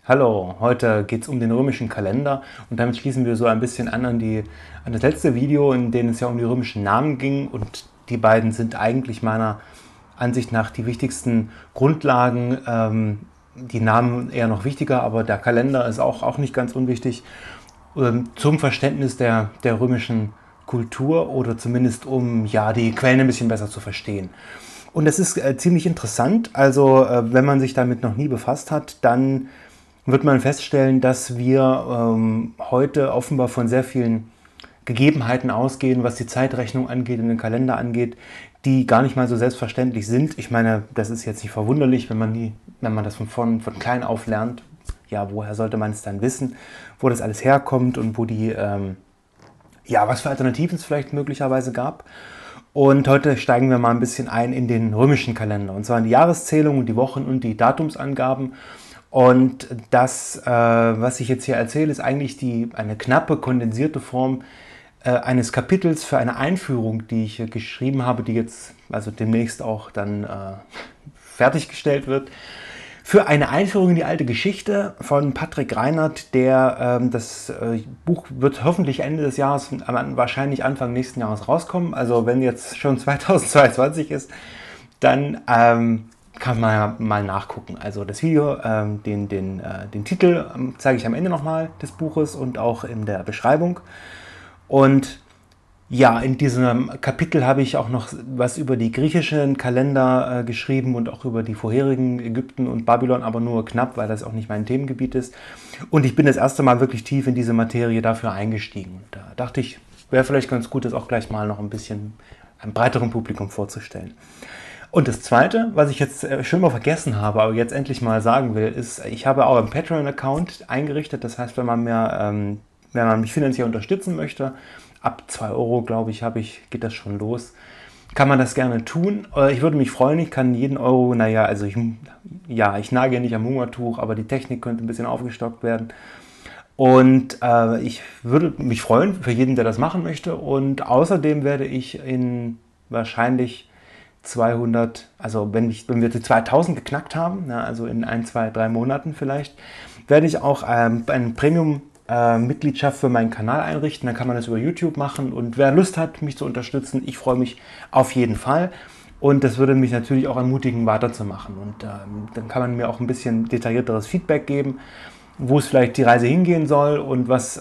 Hallo, heute geht es um den römischen Kalender und damit schließen wir so ein bisschen an das letzte Video, in dem es ja um die römischen Namen ging, und die beiden sind eigentlich meiner Ansicht nach die wichtigsten Grundlagen. Die Namen eher noch wichtiger, aber der Kalender ist auch nicht ganz unwichtig zum Verständnis der römischen Kultur, oder zumindest um ja die Quellen ein bisschen besser zu verstehen. Und das ist ziemlich interessant. Also wenn man sich damit noch nie befasst hat, dann wird man feststellen, dass wir heute offenbar von sehr vielen Gegebenheiten ausgehen, was die Zeitrechnung angeht und den Kalender angeht, die gar nicht mal so selbstverständlich sind. Ich meine, das ist jetzt nicht verwunderlich, wenn man das von klein auf lernt. Ja, woher sollte man es dann wissen, wo das alles herkommt und was für Alternativen es vielleicht möglicherweise gab. Und heute steigen wir mal ein bisschen ein in den römischen Kalender, und zwar in die Jahreszählung und die Wochen- und die Datumsangaben. Und das, was ich jetzt hier erzähle, ist eigentlich eine knappe, kondensierte Form eines Kapitels für eine Einführung, die ich geschrieben habe, die jetzt also demnächst auch dann fertiggestellt wird. Für eine Einführung in die alte Geschichte von Patrick Reinert, das Buch wird hoffentlich Ende des Jahres, wahrscheinlich Anfang nächsten Jahres rauskommen. Also wenn jetzt schon 2022 ist, dann kann man ja mal nachgucken. Also das Video, den Titel zeige ich am Ende nochmal des Buches und auch in der Beschreibung. Und ja, in diesem Kapitel habe ich auch noch was über die griechischen Kalender geschrieben und auch über die vorherigen Ägypten und Babylon, aber nur knapp, weil das auch nicht mein Themengebiet ist. Und ich bin das erste Mal wirklich tief in diese Materie dafür eingestiegen. Und da dachte ich, wäre vielleicht ganz gut, das auch gleich mal noch ein bisschen einem breiteren Publikum vorzustellen. Und das Zweite, was ich jetzt schon mal vergessen habe, aber jetzt endlich mal sagen will, ist, ich habe auch einen Patreon-Account eingerichtet. Das heißt, wenn man mich finanziell unterstützen möchte, ab 2 Euro, glaube ich, geht das schon los, kann man das gerne tun. Ich würde mich freuen, ich kann jeden Euro, ich nage ja nicht am Hungertuch, aber die Technik könnte ein bisschen aufgestockt werden. Und ich würde mich freuen für jeden, der das machen möchte. Und außerdem werde ich in wahrscheinlich 200, also wenn wir die 2000 geknackt haben, also in 1, 2, 3 Monaten vielleicht, werde ich auch eine Premium-Mitgliedschaft für meinen Kanal einrichten. Dann kann man das über YouTube machen, und wer Lust hat, mich zu unterstützen, ich freue mich auf jeden Fall. Und das würde mich natürlich auch ermutigen, weiterzumachen. Und dann kann man mir auch ein bisschen detaillierteres Feedback geben, wo es vielleicht die Reise hingehen soll und was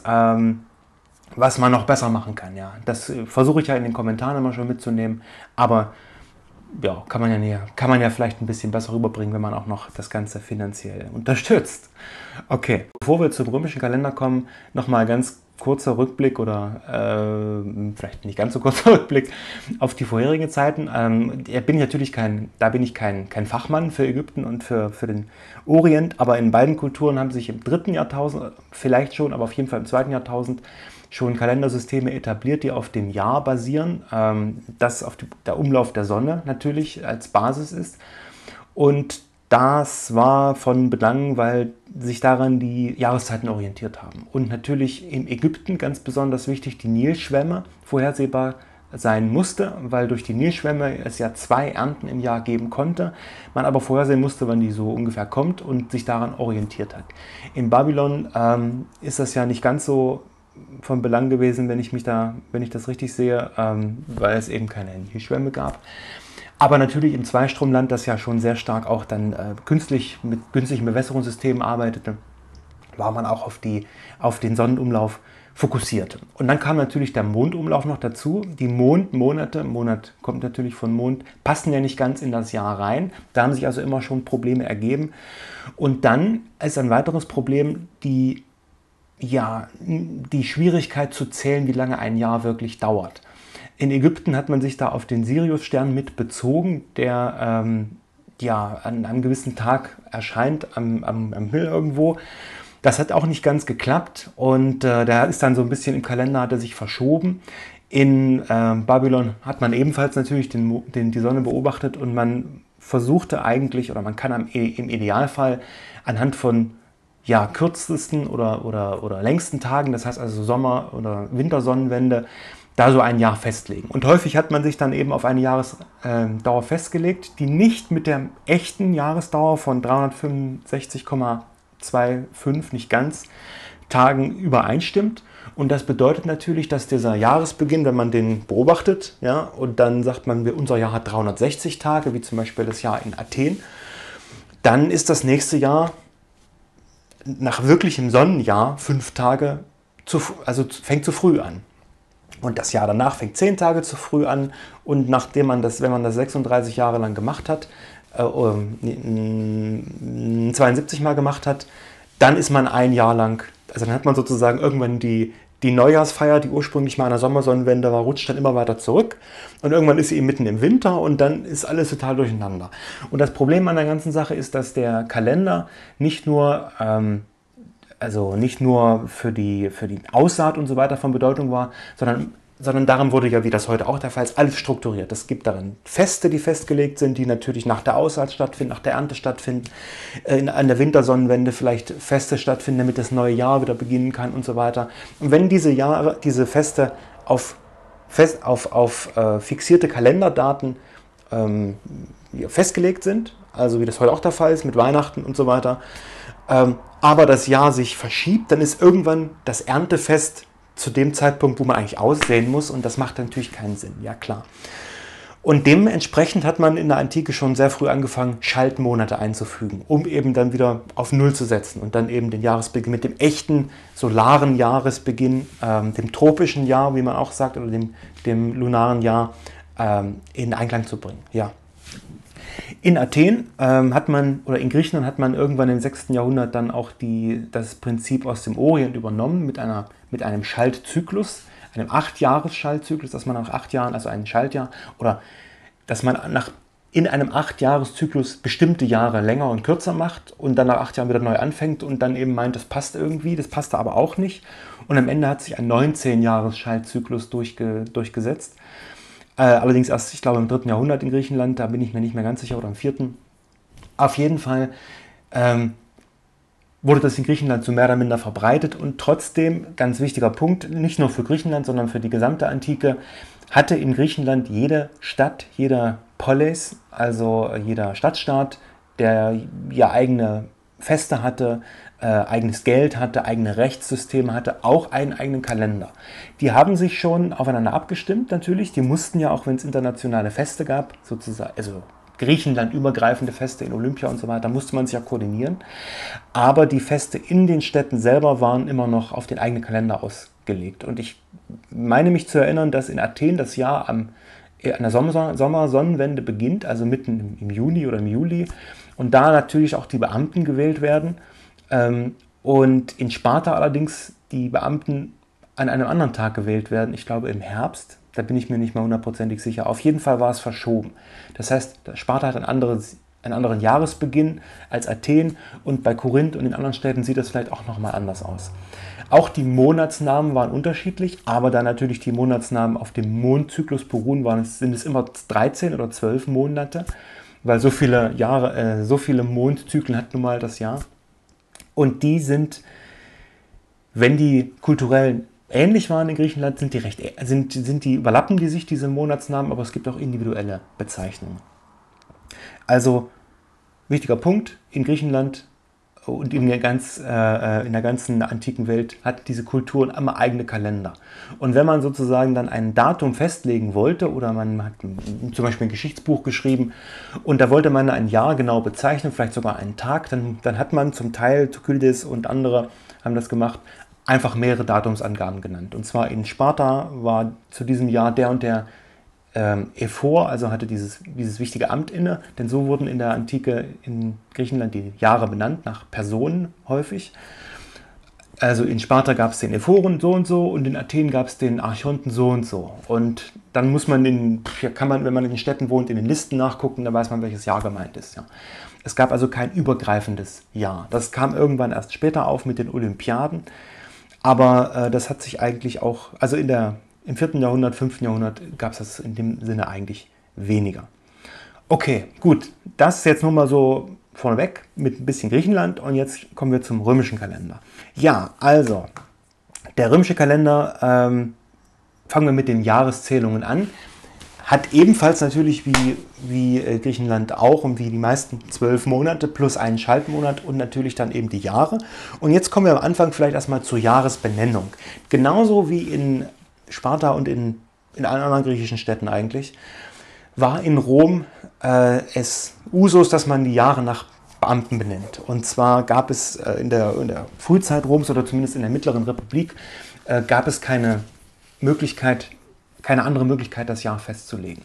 man noch besser machen kann. Ja, das versuche ich ja in den Kommentaren immer schon mitzunehmen, aber ja, kann man ja vielleicht ein bisschen besser rüberbringen, wenn man auch noch das Ganze finanziell unterstützt. Okay, bevor wir zum römischen Kalender kommen, nochmal ganz kurzer Rückblick oder vielleicht nicht ganz so kurzer Rückblick auf die vorherigen Zeiten. Da bin ich kein Fachmann für Ägypten und für den Orient, aber in beiden Kulturen haben sich im 3. Jahrtausend, vielleicht schon, aber auf jeden Fall im 2. Jahrtausend, schon Kalendersysteme etabliert, die auf dem Jahr basieren, das auf der Umlauf der Sonne natürlich als Basis ist. Und das war von Belang, weil sich daran die Jahreszeiten orientiert haben. Und natürlich in Ägypten ganz besonders wichtig, die Nilschwemme vorhersehbar sein musste, weil durch die Nilschwemme es ja 2 Ernten im Jahr geben konnte, man aber vorhersehen musste, wann die so ungefähr kommt und sich daran orientiert hat. In Babylon ist das ja nicht ganz so von Belang gewesen, wenn ich das richtig sehe, weil es eben keine Nilschwemme gab. Aber natürlich im Zweistromland, das ja schon sehr stark auch dann mit künstlichen Bewässerungssystemen arbeitete, war man auch auf den Sonnenumlauf fokussiert. Und dann kam natürlich der Mondumlauf noch dazu. Die Mondmonate, Monat kommt natürlich von Mond, passen ja nicht ganz in das Jahr rein. Da haben sich also immer schon Probleme ergeben. Und dann ist ein weiteres Problem die Schwierigkeit zu zählen, wie lange ein Jahr wirklich dauert. In Ägypten hat man sich da auf den Siriusstern mit bezogen, der an einem gewissen Tag erscheint am Himmel irgendwo. Das hat auch nicht ganz geklappt, und der ist dann so ein bisschen im Kalender, hat er sich verschoben. In Babylon hat man ebenfalls natürlich die Sonne beobachtet, und man versuchte eigentlich, oder man kann im Idealfall anhand von kürzesten oder längsten Tagen, das heißt also Sommer- oder Wintersonnenwende, da so ein Jahr festlegen. Und häufig hat man sich dann eben auf eine Jahresdauer festgelegt, die nicht mit der echten Jahresdauer von 365,3 2,5, nicht ganz, Tagen übereinstimmt. Und das bedeutet natürlich, dass dieser Jahresbeginn, wenn man den beobachtet, ja, und dann sagt man, unser Jahr hat 360 Tage, wie zum Beispiel das Jahr in Athen, dann ist das nächste Jahr nach wirklichem Sonnenjahr 5 Tage, fängt zu früh an. Und das Jahr danach fängt 10 Tage zu früh an. Und nachdem man das, wenn man das 36 Jahre lang gemacht hat, 72 Mal gemacht hat, dann ist man ein Jahr lang, also dann hat man sozusagen irgendwann die Neujahrsfeier, die ursprünglich mal an der Sommersonnenwende war, rutscht dann immer weiter zurück. Und irgendwann ist sie eben mitten im Winter und dann ist alles total durcheinander. Und das Problem an der ganzen Sache ist, dass der Kalender nicht nur für die Aussaat und so weiter von Bedeutung war, sondern darin wurde ja, wie das heute auch der Fall ist, alles strukturiert. Es gibt darin Feste, die festgelegt sind, die natürlich nach der Aussaat stattfinden, nach der Ernte stattfinden, an der Wintersonnenwende vielleicht Feste stattfinden, damit das neue Jahr wieder beginnen kann und so weiter. Und wenn diese Feste auf fixierte Kalenderdaten festgelegt sind, also wie das heute auch der Fall ist mit Weihnachten und so weiter, aber das Jahr sich verschiebt, dann ist irgendwann das Erntefest zu dem Zeitpunkt, wo man eigentlich aussehen muss, und das macht natürlich keinen Sinn, ja klar. Und dementsprechend hat man in der Antike schon sehr früh angefangen, Schaltmonate einzufügen, um eben dann wieder auf Null zu setzen und dann eben den Jahresbeginn mit dem echten solaren Jahresbeginn, dem tropischen Jahr, wie man auch sagt, oder dem lunaren Jahr in Einklang zu bringen, ja. In Athen in Griechenland hat man irgendwann im 6. Jahrhundert dann auch das Prinzip aus dem Orient übernommen mit einem Schaltzyklus, einem 8-Jahres-Schaltzyklus, dass man nach 8 Jahren, also ein Schaltjahr, oder dass man in einem 8-Jahres-Zyklus bestimmte Jahre länger und kürzer macht und dann nach 8 Jahren wieder neu anfängt und dann eben meint, das passt irgendwie, das passte aber auch nicht. Und am Ende hat sich ein 19-Jahres-Schaltzyklus durchgesetzt. Allerdings erst, ich glaube, im 3. Jahrhundert in Griechenland, da bin ich mir nicht mehr ganz sicher, oder im 4. Auf jeden Fall wurde das in Griechenland so mehr oder minder verbreitet und trotzdem, ganz wichtiger Punkt, nicht nur für Griechenland, sondern für die gesamte Antike, hatte in Griechenland jede Stadt, jeder Polis, also jeder Stadtstaat, der ja eigene Feste hatte, eigenes Geld hatte, eigene Rechtssysteme hatte, auch einen eigenen Kalender. Die haben sich schon aufeinander abgestimmt natürlich, die mussten ja auch, wenn es internationale Feste gab, sozusagen, also Griechenland übergreifende Feste in Olympia und so weiter, musste man sich ja koordinieren. Aber die Feste in den Städten selber waren immer noch auf den eigenen Kalender ausgelegt. Und ich meine mich zu erinnern, dass in Athen das Jahr an der Sommersonnenwende beginnt, also mitten im Juni oder im Juli. Und da natürlich auch die Beamten gewählt werden. Und in Sparta allerdings die Beamten an einem anderen Tag gewählt werden, ich glaube im Herbst, da bin ich mir nicht mal hundertprozentig sicher. Auf jeden Fall war es verschoben. Das heißt, Sparta hat einen anderen Jahresbeginn als Athen und bei Korinth und in anderen Städten sieht das vielleicht auch nochmal anders aus. Auch die Monatsnamen waren unterschiedlich, aber da natürlich die Monatsnamen auf dem Mondzyklus beruhen, sind es immer 13 oder 12 Monate, weil so viele Mondzyklen hat nun mal das Jahr. Und die sind, wenn die kulturell ähnlich waren in Griechenland, überlappen die sich, diese Monatsnamen, aber es gibt auch individuelle Bezeichnungen. Also, wichtiger Punkt, in Griechenland und in der ganzen antiken Welt hat diese Kulturen immer eigene Kalender. Und wenn man sozusagen dann ein Datum festlegen wollte oder man hat zum Beispiel ein Geschichtsbuch geschrieben und da wollte man ein Jahr genau bezeichnen, vielleicht sogar einen Tag, dann hat man zum Teil, Thukydides und andere haben das gemacht, einfach mehrere Datumsangaben genannt. Und zwar in Sparta war zu diesem Jahr der und der Ephor, also hatte dieses wichtige Amt inne, denn so wurden in der Antike in Griechenland die Jahre benannt, nach Personen häufig. Also in Sparta gab es den Ephoren so und in Athen gab es den Archonten so und so. Und dann kann man, wenn man in den Städten wohnt, in den Listen nachgucken, dann weiß man, welches Jahr gemeint ist. Ja. Es gab also kein übergreifendes Jahr. Das kam irgendwann erst später auf mit den Olympiaden, aber das hat sich eigentlich auch, also im 4. Jahrhundert, 5. Jahrhundert gab es das in dem Sinne eigentlich weniger. Okay, gut, das ist jetzt nur mal so vorneweg mit ein bisschen Griechenland und jetzt kommen wir zum römischen Kalender. Ja, also, der römische Kalender, fangen wir mit den Jahreszählungen an, hat ebenfalls natürlich wie Griechenland auch und wie die meisten 12 Monate plus einen Schaltmonat und natürlich dann eben die Jahre. Und jetzt kommen wir am Anfang vielleicht erstmal zur Jahresbenennung. Genauso wie in Sparta und in allen anderen griechischen Städten eigentlich, war in Rom es Usus, dass man die Jahre nach Beamten benennt. Und zwar gab es in der Frühzeit Roms oder zumindest in der Mittleren Republik, gab es keine andere Möglichkeit, das Jahr festzulegen.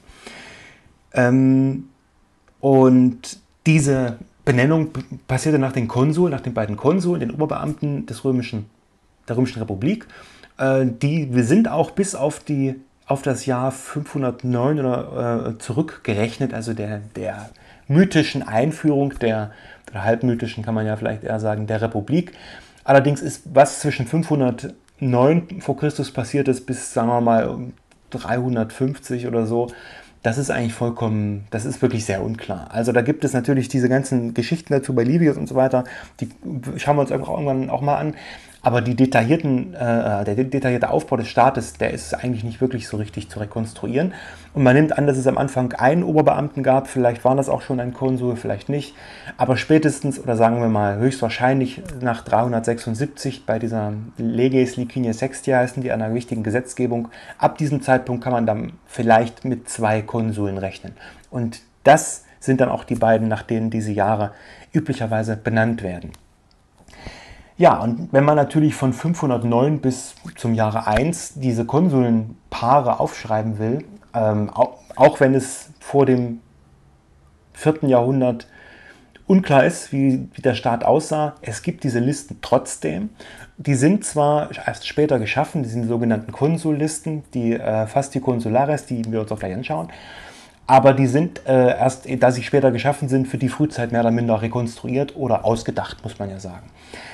Und diese Benennung passierte nach den beiden Konsuln, den Oberbeamten der Römischen Republik. Wir sind auch bis auf das Jahr 509 oder zurückgerechnet, also der mythischen Einführung, oder halbmythischen kann man ja vielleicht eher sagen, der Republik. Allerdings ist, was zwischen 509 vor Christus passiert ist, bis, sagen wir mal, 350 oder so, das ist eigentlich das ist wirklich sehr unklar. Also da gibt es natürlich diese ganzen Geschichten dazu bei Livius und so weiter, die schauen wir uns irgendwann auch mal an. Aber der detaillierte Aufbau des Staates, der ist eigentlich nicht wirklich so richtig zu rekonstruieren. Und man nimmt an, dass es am Anfang einen Oberbeamten gab, vielleicht war das auch schon ein Konsul, vielleicht nicht. Aber spätestens, oder sagen wir mal höchstwahrscheinlich nach 376 bei dieser Leges Liciniae Sextiae heißen die, einer wichtigen Gesetzgebung, ab diesem Zeitpunkt kann man dann vielleicht mit 2 Konsuln rechnen. Und das sind dann auch die beiden, nach denen diese Jahre üblicherweise benannt werden. Ja, und wenn man natürlich von 509 bis zum Jahre 1 diese Konsulnpaare aufschreiben will, auch wenn es vor dem 4. Jahrhundert unklar ist, wie der Staat aussah, es gibt diese Listen trotzdem. Die sind zwar erst später geschaffen, die sind die sogenannten Konsullisten, die Fasti Consulares, die wir uns auch gleich anschauen, aber die sind erst, da sie später geschaffen sind, für die Frühzeit mehr oder minder rekonstruiert oder ausgedacht, muss man ja sagen.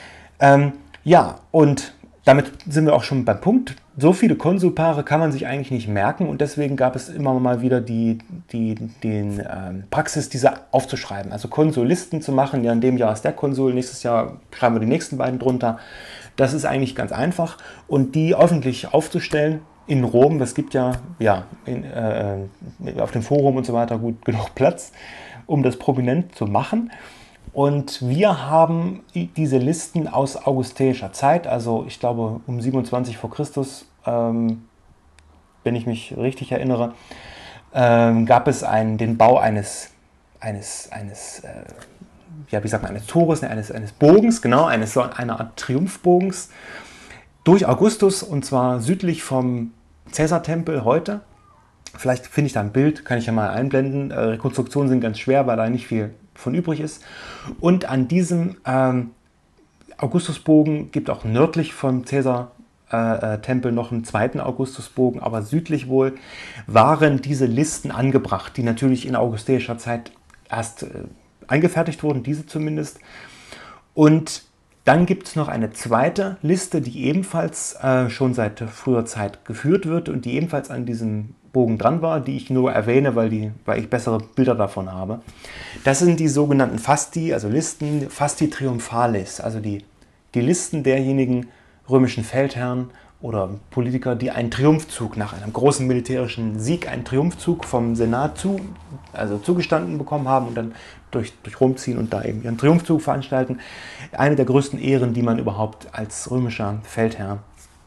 Ja, und damit sind wir auch schon beim Punkt. So viele Konsulpaare kann man sich eigentlich nicht merken und deswegen gab es immer mal wieder die Praxis, diese aufzuschreiben. Also Konsullisten zu machen, ja, in dem Jahr ist der Konsul, nächstes Jahr schreiben wir die nächsten beiden drunter. Das ist eigentlich ganz einfach und die öffentlich aufzustellen in Rom, das gibt ja auf dem Forum und so weiter gut genug Platz, um das prominent zu machen. Und wir haben diese Listen aus augusteischer Zeit, also ich glaube um 27 vor Christus, wenn ich mich richtig erinnere, gab es den Bau eines Tores, eines Bogens, genau, einer Art Triumphbogens durch Augustus und zwar südlich vom Caesar-Tempel heute. Vielleicht finde ich da ein Bild, kann ich ja mal einblenden. Rekonstruktionen sind ganz schwer, weil da nicht viel von übrig ist. Und an diesem Augustusbogen gibt auch nördlich vom Caesar-Tempel noch einen zweiten Augustusbogen, aber südlich wohl waren diese Listen angebracht, die natürlich in augusteischer Zeit erst eingefertigt wurden, diese zumindest. Und dann gibt es noch eine zweite Liste, die ebenfalls schon seit früher Zeit geführt wird und die ebenfalls an diesem Bogen dran war, die ich nur erwähne, weil ich bessere Bilder davon habe. Das sind die sogenannten Fasti, also Listen, Fasti Triumphales, also die Listen derjenigen römischen Feldherren oder Politiker, die einen Triumphzug nach einem großen militärischen Sieg, einen Triumphzug vom Senat zugestanden bekommen haben und dann durch Rom ziehen und da eben ihren Triumphzug veranstalten. Eine der größten Ehren, die man überhaupt als römischer Feldherr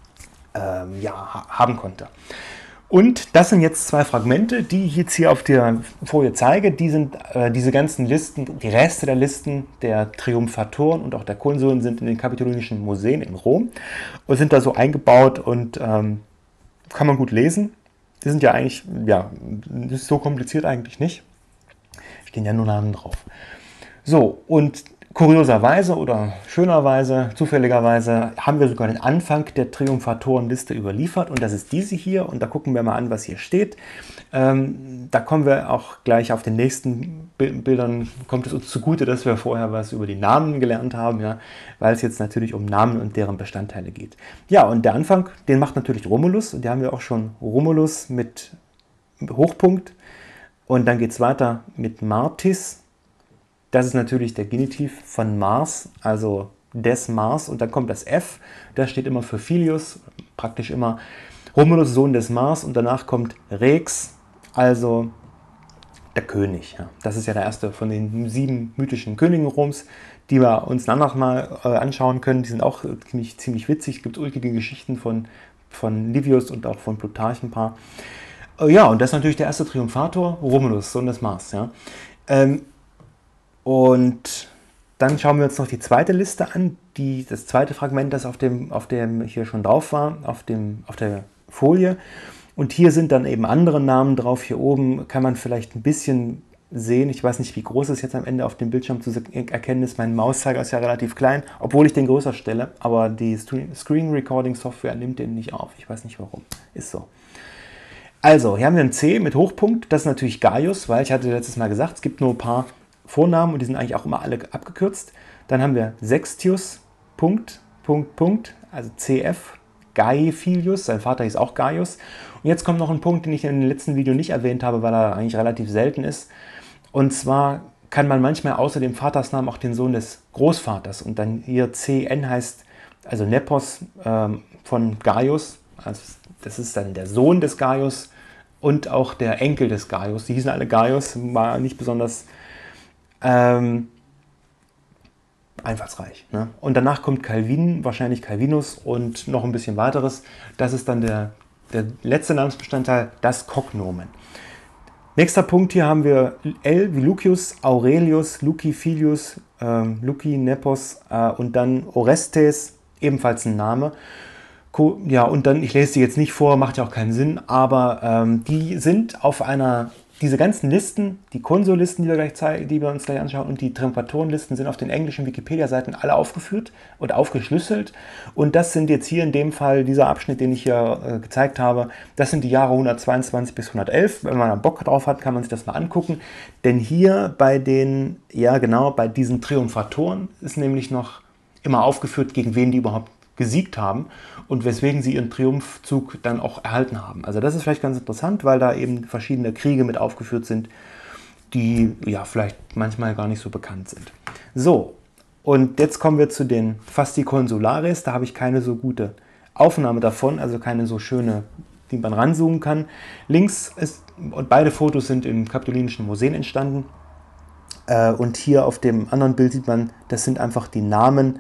haben konnte. Und das sind jetzt 2 Fragmente, die ich jetzt hier auf der Folie zeige. Die sind diese ganzen Listen, die Reste der Listen der Triumphatoren und auch der Konsuln sind in den Kapitolinischen Museen in Rom und sind da so eingebaut und kann man gut lesen. Die sind ja eigentlich, das ist so kompliziert eigentlich nicht. Stehen ja nur Namen drauf. So, und kurioserweise oder schönerweise, zufälligerweise haben wir sogar den Anfang der Triumphatorenliste überliefert und das ist diese hier und da gucken wir mal an, was hier steht. Da kommen wir auch gleich auf den nächsten Bildern, kommt es uns zugute, dass wir vorher was über die Namen gelernt haben, ja, weil es jetzt natürlich um Namen und deren Bestandteile geht. Ja, und der Anfang, den macht natürlich Romulus und da haben wir auch schon Romulus mit Hochpunkt und dann geht es weiter mit Martis. Das ist natürlich der Genitiv von Mars, also des Mars. Und dann kommt das F, das steht immer für Filius, praktisch immer Romulus, Sohn des Mars. Und danach kommt Rex, also der König. Ja. Das ist ja der erste von den 7 mythischen Königen Roms, die wir uns danach mal anschauen können. Die sind auch ziemlich witzig. Es gibt ulkige Geschichten von Livius und auch von Plutarch ein paar. Ja, und das ist natürlich der erste Triumphator, Romulus, Sohn des Mars. Ja. Und dann schauen wir uns noch die zweite Liste an, das zweite Fragment, das auf dem hier schon drauf war, auf der Folie. Und hier sind dann eben andere Namen drauf. Hier oben kann man vielleicht ein bisschen sehen. Ich weiß nicht, wie groß es jetzt am Ende auf dem Bildschirm zu erkennen ist. Mein Mauszeiger ist ja relativ klein, obwohl ich den größer stelle. Aber die Screen Recording Software nimmt den nicht auf. Ich weiß nicht warum. Ist so. Also, hier haben wir ein C mit Hochpunkt. Das ist natürlich Gaius, weil ich hatte letztes Mal gesagt, es gibt nur ein paar Vornamen und die sind eigentlich auch immer alle abgekürzt. Dann haben wir Sextius, also CF, Gaius, sein Vater hieß auch Gaius. Und jetzt kommt noch ein Punkt, den ich in dem letzten Video nicht erwähnt habe, weil er eigentlich relativ selten ist. Und zwar kann man manchmal außer dem Vatersnamen auch den Sohn des Großvaters. Und dann hier CN heißt, also Nepos von Gaius. Also das ist dann der Sohn des Gaius und auch der Enkel des Gaius. Die hießen alle Gaius, war nicht besonders einfallsreich. Ne? Und danach kommt Calvin, wahrscheinlich Calvinus und noch ein bisschen weiteres. Das ist dann der letzte Namensbestandteil, das Cognomen. Nächster Punkt, hier haben wir L wie Lucius, Aurelius, Luci Filius, Luci Nepos und dann Orestes, ebenfalls ein Name. Ja, und dann, ich lese die jetzt nicht vor, macht ja auch keinen Sinn, aber die sind auf diese ganzen Listen, die Konsullisten, die wir uns gleich anschauen, und die Triumphatorenlisten sind auf den englischen Wikipedia-Seiten alle aufgeführt und aufgeschlüsselt. Und das sind jetzt hier in dem Fall, dieser Abschnitt, den ich hier gezeigt habe, das sind die Jahre 122 bis 111. Wenn man da Bock drauf hat, kann man sich das mal angucken. Denn hier bei bei diesen Triumphatoren ist nämlich noch immer aufgeführt, gegen wen die überhaupt gesiegt haben und weswegen sie ihren Triumphzug dann auch erhalten haben. Also das ist vielleicht ganz interessant, weil da eben verschiedene Kriege mit aufgeführt sind, die ja vielleicht manchmal gar nicht so bekannt sind. So, und jetzt kommen wir zu den Fasti Consulares. Da habe ich keine so gute Aufnahme davon, also keine so schöne, die man ranzoomen kann. Links und beide Fotos sind im Kapitolinischen Museen entstanden. Und hier auf dem anderen Bild sieht man, das sind einfach die Namen.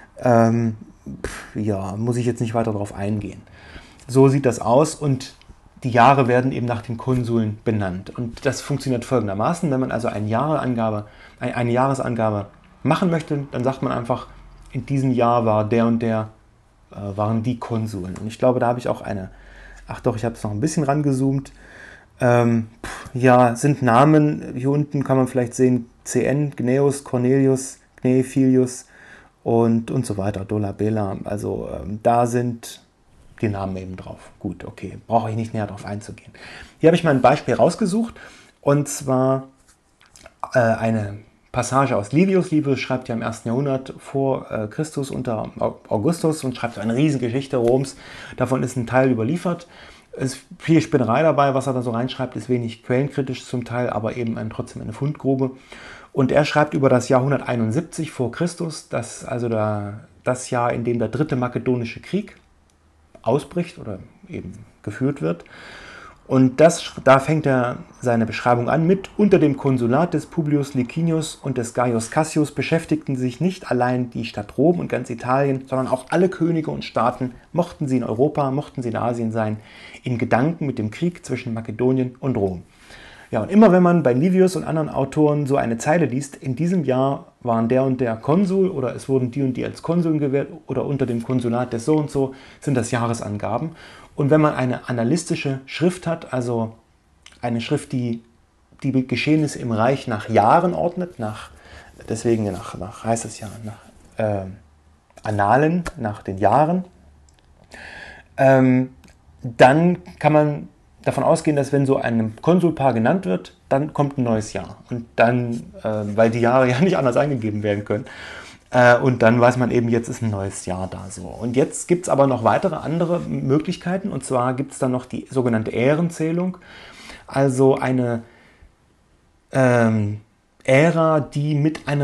Ja, muss ich jetzt nicht weiter darauf eingehen. So sieht das aus und die Jahre werden eben nach den Konsuln benannt. Und das funktioniert folgendermaßen: Wenn man also eine Jahresangabe machen möchte, dann sagt man einfach, in diesem Jahr war der und der, waren die Konsuln. Und ich glaube, da habe ich auch ach doch, ich habe es noch ein bisschen rangezoomt. Ja, sind Namen, hier unten kann man vielleicht sehen, CN, Gnaeus, Cornelius, Gnaephilius, und so weiter, Dolabella, also da sind die Namen eben drauf. Gut, okay, brauche ich nicht näher darauf einzugehen. Hier habe ich mal ein Beispiel rausgesucht, und zwar eine Passage aus Livius. Livius schreibt ja im 1. Jahrhundert vor Christus unter Augustus und schreibt eine riesige Geschichte Roms. Davon ist ein Teil überliefert. Es ist viel Spinnerei dabei, was er da so reinschreibt, ist wenig quellenkritisch zum Teil, aber eben trotzdem eine Fundgrube. Und er schreibt über das Jahr 171 vor Christus, das also das Jahr, in dem der 3. Makedonische Krieg ausbricht oder eben geführt wird. Und da fängt er seine Beschreibung an mit: Unter dem Konsulat des Publius Licinius und des Gaius Cassius beschäftigten sich nicht allein die Stadt Rom und ganz Italien, sondern auch alle Könige und Staaten, mochten sie in Europa, mochten sie in Asien sein, in Gedanken mit dem Krieg zwischen Makedonien und Rom. Ja, und immer wenn man bei Livius und anderen Autoren so eine Zeile liest, in diesem Jahr waren der und der Konsul oder es wurden die und die als Konsuln gewählt oder unter dem Konsulat des so und so, sind das Jahresangaben. Und wenn man eine annalistische Schrift hat, also eine Schrift, die die Geschehnisse im Reich nach Jahren ordnet, deswegen heißt es ja nach Annalen, nach den Jahren, dann kann man davon ausgehen, dass wenn so ein Konsulpaar genannt wird, dann kommt ein neues Jahr. Und dann, weil die Jahre ja nicht anders eingegeben werden können, und dann weiß man eben, jetzt ist ein neues Jahr da so. Und jetzt gibt es aber noch andere Möglichkeiten, und zwar gibt es dann noch die sogenannte Ährenzählung, also eine Ära, die mit einem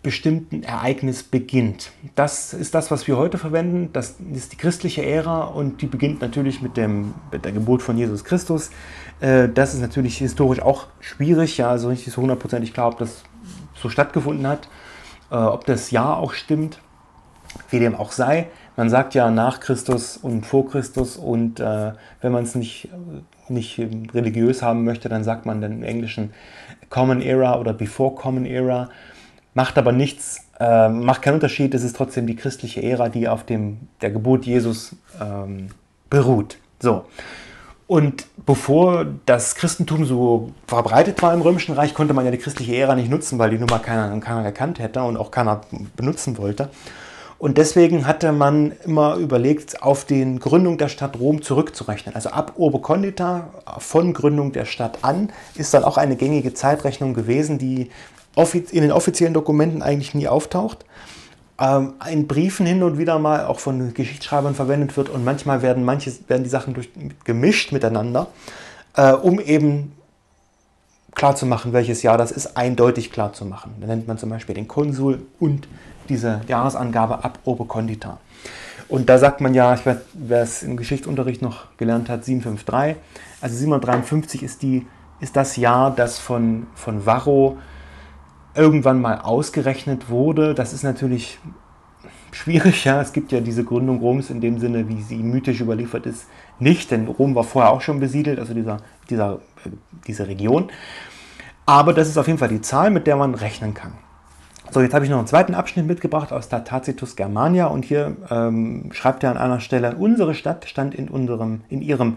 bestimmten Ereignis beginnt. Das ist das, was wir heute verwenden. Das ist die christliche Ära und die beginnt natürlich mit der Geburt von Jesus Christus. Das ist natürlich historisch auch schwierig, ja, also nicht so hundertprozentig klar, ob das so stattgefunden hat, ob das Jahr auch stimmt, wie dem auch sei. Man sagt ja nach Christus und vor Christus und wenn man es nicht religiös haben möchte, dann sagt man dann im Englischen Common Era oder Before Common Era. Macht aber nichts, macht keinen Unterschied, es ist trotzdem die christliche Ära, die auf der Geburt Jesus beruht. So. Und bevor das Christentum so verbreitet war im Römischen Reich, konnte man ja die christliche Ära nicht nutzen, weil die Nummer keiner gekannt hätte und auch keiner benutzen wollte. Und deswegen hatte man immer überlegt, auf die Gründung der Stadt Rom zurückzurechnen. Also ab Urbe Condita, von Gründung der Stadt an, ist dann auch eine gängige Zeitrechnung gewesen, die in den offiziellen Dokumenten eigentlich nie auftaucht. In Briefen hin und wieder mal auch von Geschichtsschreibern verwendet wird und manchmal werden die Sachen gemischt miteinander, um eben klarzumachen, welches Jahr das ist, eindeutig klarzumachen. Da nennt man zum Beispiel den Konsul und diese Jahresangabe ab Urbe Condita. Und da sagt man ja, wer es im Geschichtsunterricht noch gelernt hat, 753. Also 753 ist das Jahr, das von Varro irgendwann mal ausgerechnet wurde. Das ist natürlich schwierig, ja. Es gibt ja diese Gründung Roms in dem Sinne, wie sie mythisch überliefert ist, nicht, denn Rom war vorher auch schon besiedelt, also diese Region. Aber das ist auf jeden Fall die Zahl, mit der man rechnen kann. So, jetzt habe ich noch einen zweiten Abschnitt mitgebracht aus der Tacitus Germania und hier schreibt er an einer Stelle, unsere Stadt stand in ihrem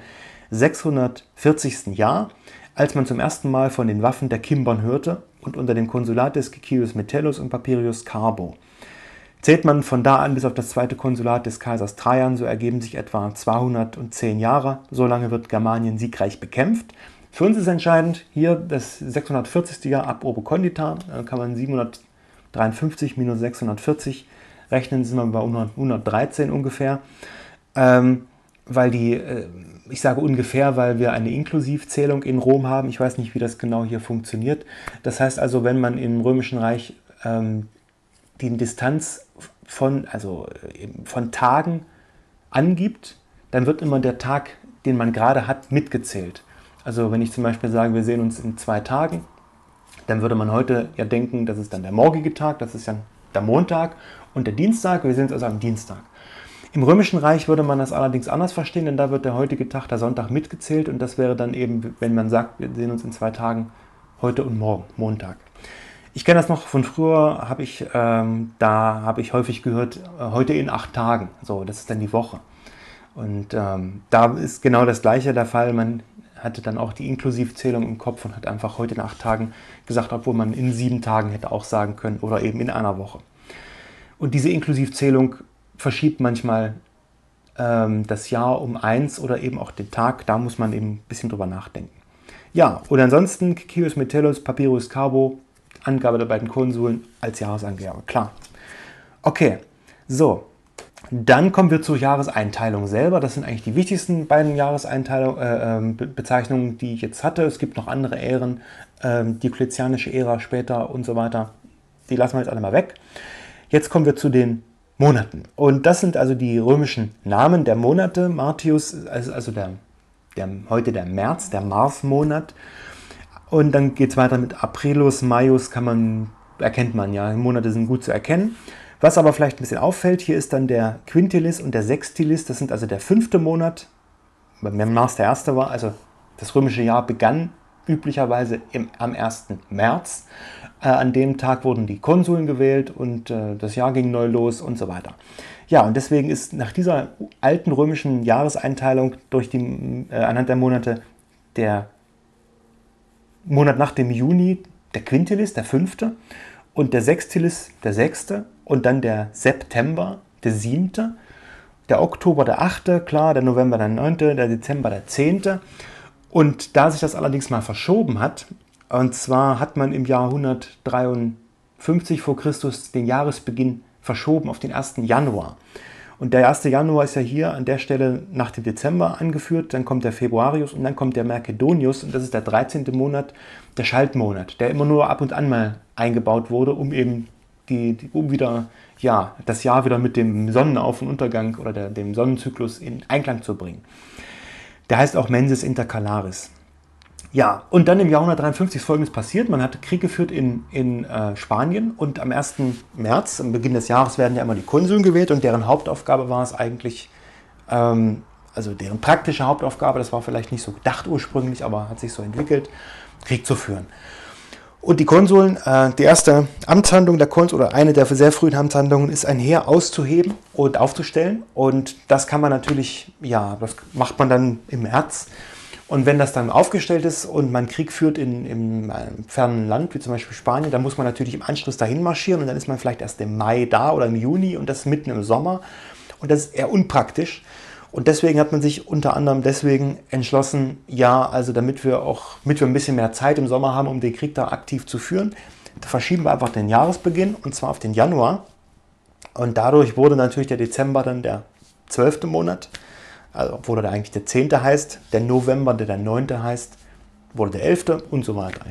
640. Jahr, als man zum ersten Mal von den Waffen der Kimbern hörte und unter dem Konsulat des Cicius Metellus und Papirius Carbo. Zählt man von da an bis auf das zweite Konsulat des Kaisers Trajan, so ergeben sich etwa 210 Jahre. So lange wird Germanien siegreich bekämpft. Für uns ist entscheidend hier das 640. Jahr ab Urbe Condita. Da kann man 753 minus 640 rechnen, sind wir bei 113 ungefähr. Ich sage ungefähr, weil wir eine Inklusivzählung in Rom haben. Ich weiß nicht, wie das genau hier funktioniert. Das heißt also, wenn man im Römischen Reich die Distanz von Tagen angibt, dann wird immer der Tag, den man gerade hat, mitgezählt. Also wenn ich zum Beispiel sage, wir sehen uns in 2 Tagen, dann würde man heute ja denken, das ist dann der morgige Tag, das ist dann der Montag und der Dienstag, wir sehen uns also am Dienstag. Im Römischen Reich würde man das allerdings anders verstehen, denn da wird der heutige Tag, der Sonntag, mitgezählt und das wäre dann eben, wenn man sagt, wir sehen uns in 2 Tagen, heute und morgen, Montag. Ich kenne das noch von früher, da habe ich häufig gehört, heute in 8 Tagen, so, das ist dann die Woche. Und da ist genau das Gleiche der Fall, man hatte dann auch die Inklusivzählung im Kopf und hat einfach heute in 8 Tagen gesagt, obwohl man in 7 Tagen hätte auch sagen können oder eben in einer Woche. Und diese Inklusivzählung verschiebt manchmal das Jahr um 1 oder eben auch den Tag, da muss man eben ein bisschen drüber nachdenken. Ja, und ansonsten Cicius Metellus, Papirius Carbo, Angabe der beiden Konsuln als Jahresangabe, klar. Okay, so. Dann kommen wir zur Jahreseinteilung selber. Das sind eigentlich die wichtigsten beiden Bezeichnungen, die ich jetzt hatte. Es gibt noch andere Ähren, Diokletianische Ära später und so weiter. Die lassen wir jetzt alle mal weg. Jetzt kommen wir zu den Monaten. Und das sind also die römischen Namen der Monate. Martius ist also heute der März, der Marsmonat. Und dann geht es weiter mit Aprilus, Maius, erkennt man ja. Die Monate sind gut zu erkennen. Was aber vielleicht ein bisschen auffällt, hier ist dann der Quintilis und der Sextilis, das sind also der 5. Monat, wenn Mars der 1. war, also das römische Jahr begann üblicherweise am 1. März. An dem Tag wurden die Konsuln gewählt und das Jahr ging neu los und so weiter. Ja, und deswegen ist nach dieser alten römischen Jahreseinteilung anhand der Monate der Monat nach dem Juni der Quintilis, der 5. und der Sextilis, der 6. und dann der September, der 7., der Oktober, der 8., klar, der November, der 9., der Dezember, der 10. Und da sich das allerdings mal verschoben hat, und zwar hat man im Jahr 153 vor Christus den Jahresbeginn verschoben auf den 1. Januar. Und der 1. Januar ist ja hier an der Stelle nach dem Dezember angeführt, dann kommt der Februarius und dann kommt der Mercedonius und das ist der 13. Monat, der Schaltmonat, der immer nur ab und an mal eingebaut wurde, um eben um wieder das Jahr wieder mit dem Sonnenauf- und Untergang oder dem Sonnenzyklus in Einklang zu bringen. Der heißt auch Mensis Intercalaris. Ja, und dann im Jahr 153 ist Folgendes passiert. Man hat Krieg geführt in Spanien und am 1. März, am Beginn des Jahres, werden ja immer die Konsuln gewählt und deren Hauptaufgabe war es eigentlich, also deren praktische Hauptaufgabe, das war vielleicht nicht so gedacht ursprünglich, aber hat sich so entwickelt, Krieg zu führen. Und die Konsuln, die erste Amtshandlung der Konsul oder eine der sehr frühen Amtshandlungen ist, ein Heer auszuheben und aufzustellen. Und das kann man natürlich, das macht man dann im März. Und wenn das dann aufgestellt ist und man Krieg führt in einem fernen Land, wie zum Beispiel Spanien, dann muss man natürlich im Anschluss dahin marschieren und dann ist man vielleicht erst im Mai da oder im Juni und das mitten im Sommer. Und das ist eher unpraktisch. Und deswegen hat man sich unter anderem entschlossen, also damit wir ein bisschen mehr Zeit im Sommer haben, um den Krieg da aktiv zu führen, da verschieben wir einfach den Jahresbeginn und zwar auf den Januar. Und dadurch wurde natürlich der Dezember dann der 12. Monat, also obwohl er eigentlich der 10. heißt, der November, der 9. heißt, wurde der 11. und so weiter.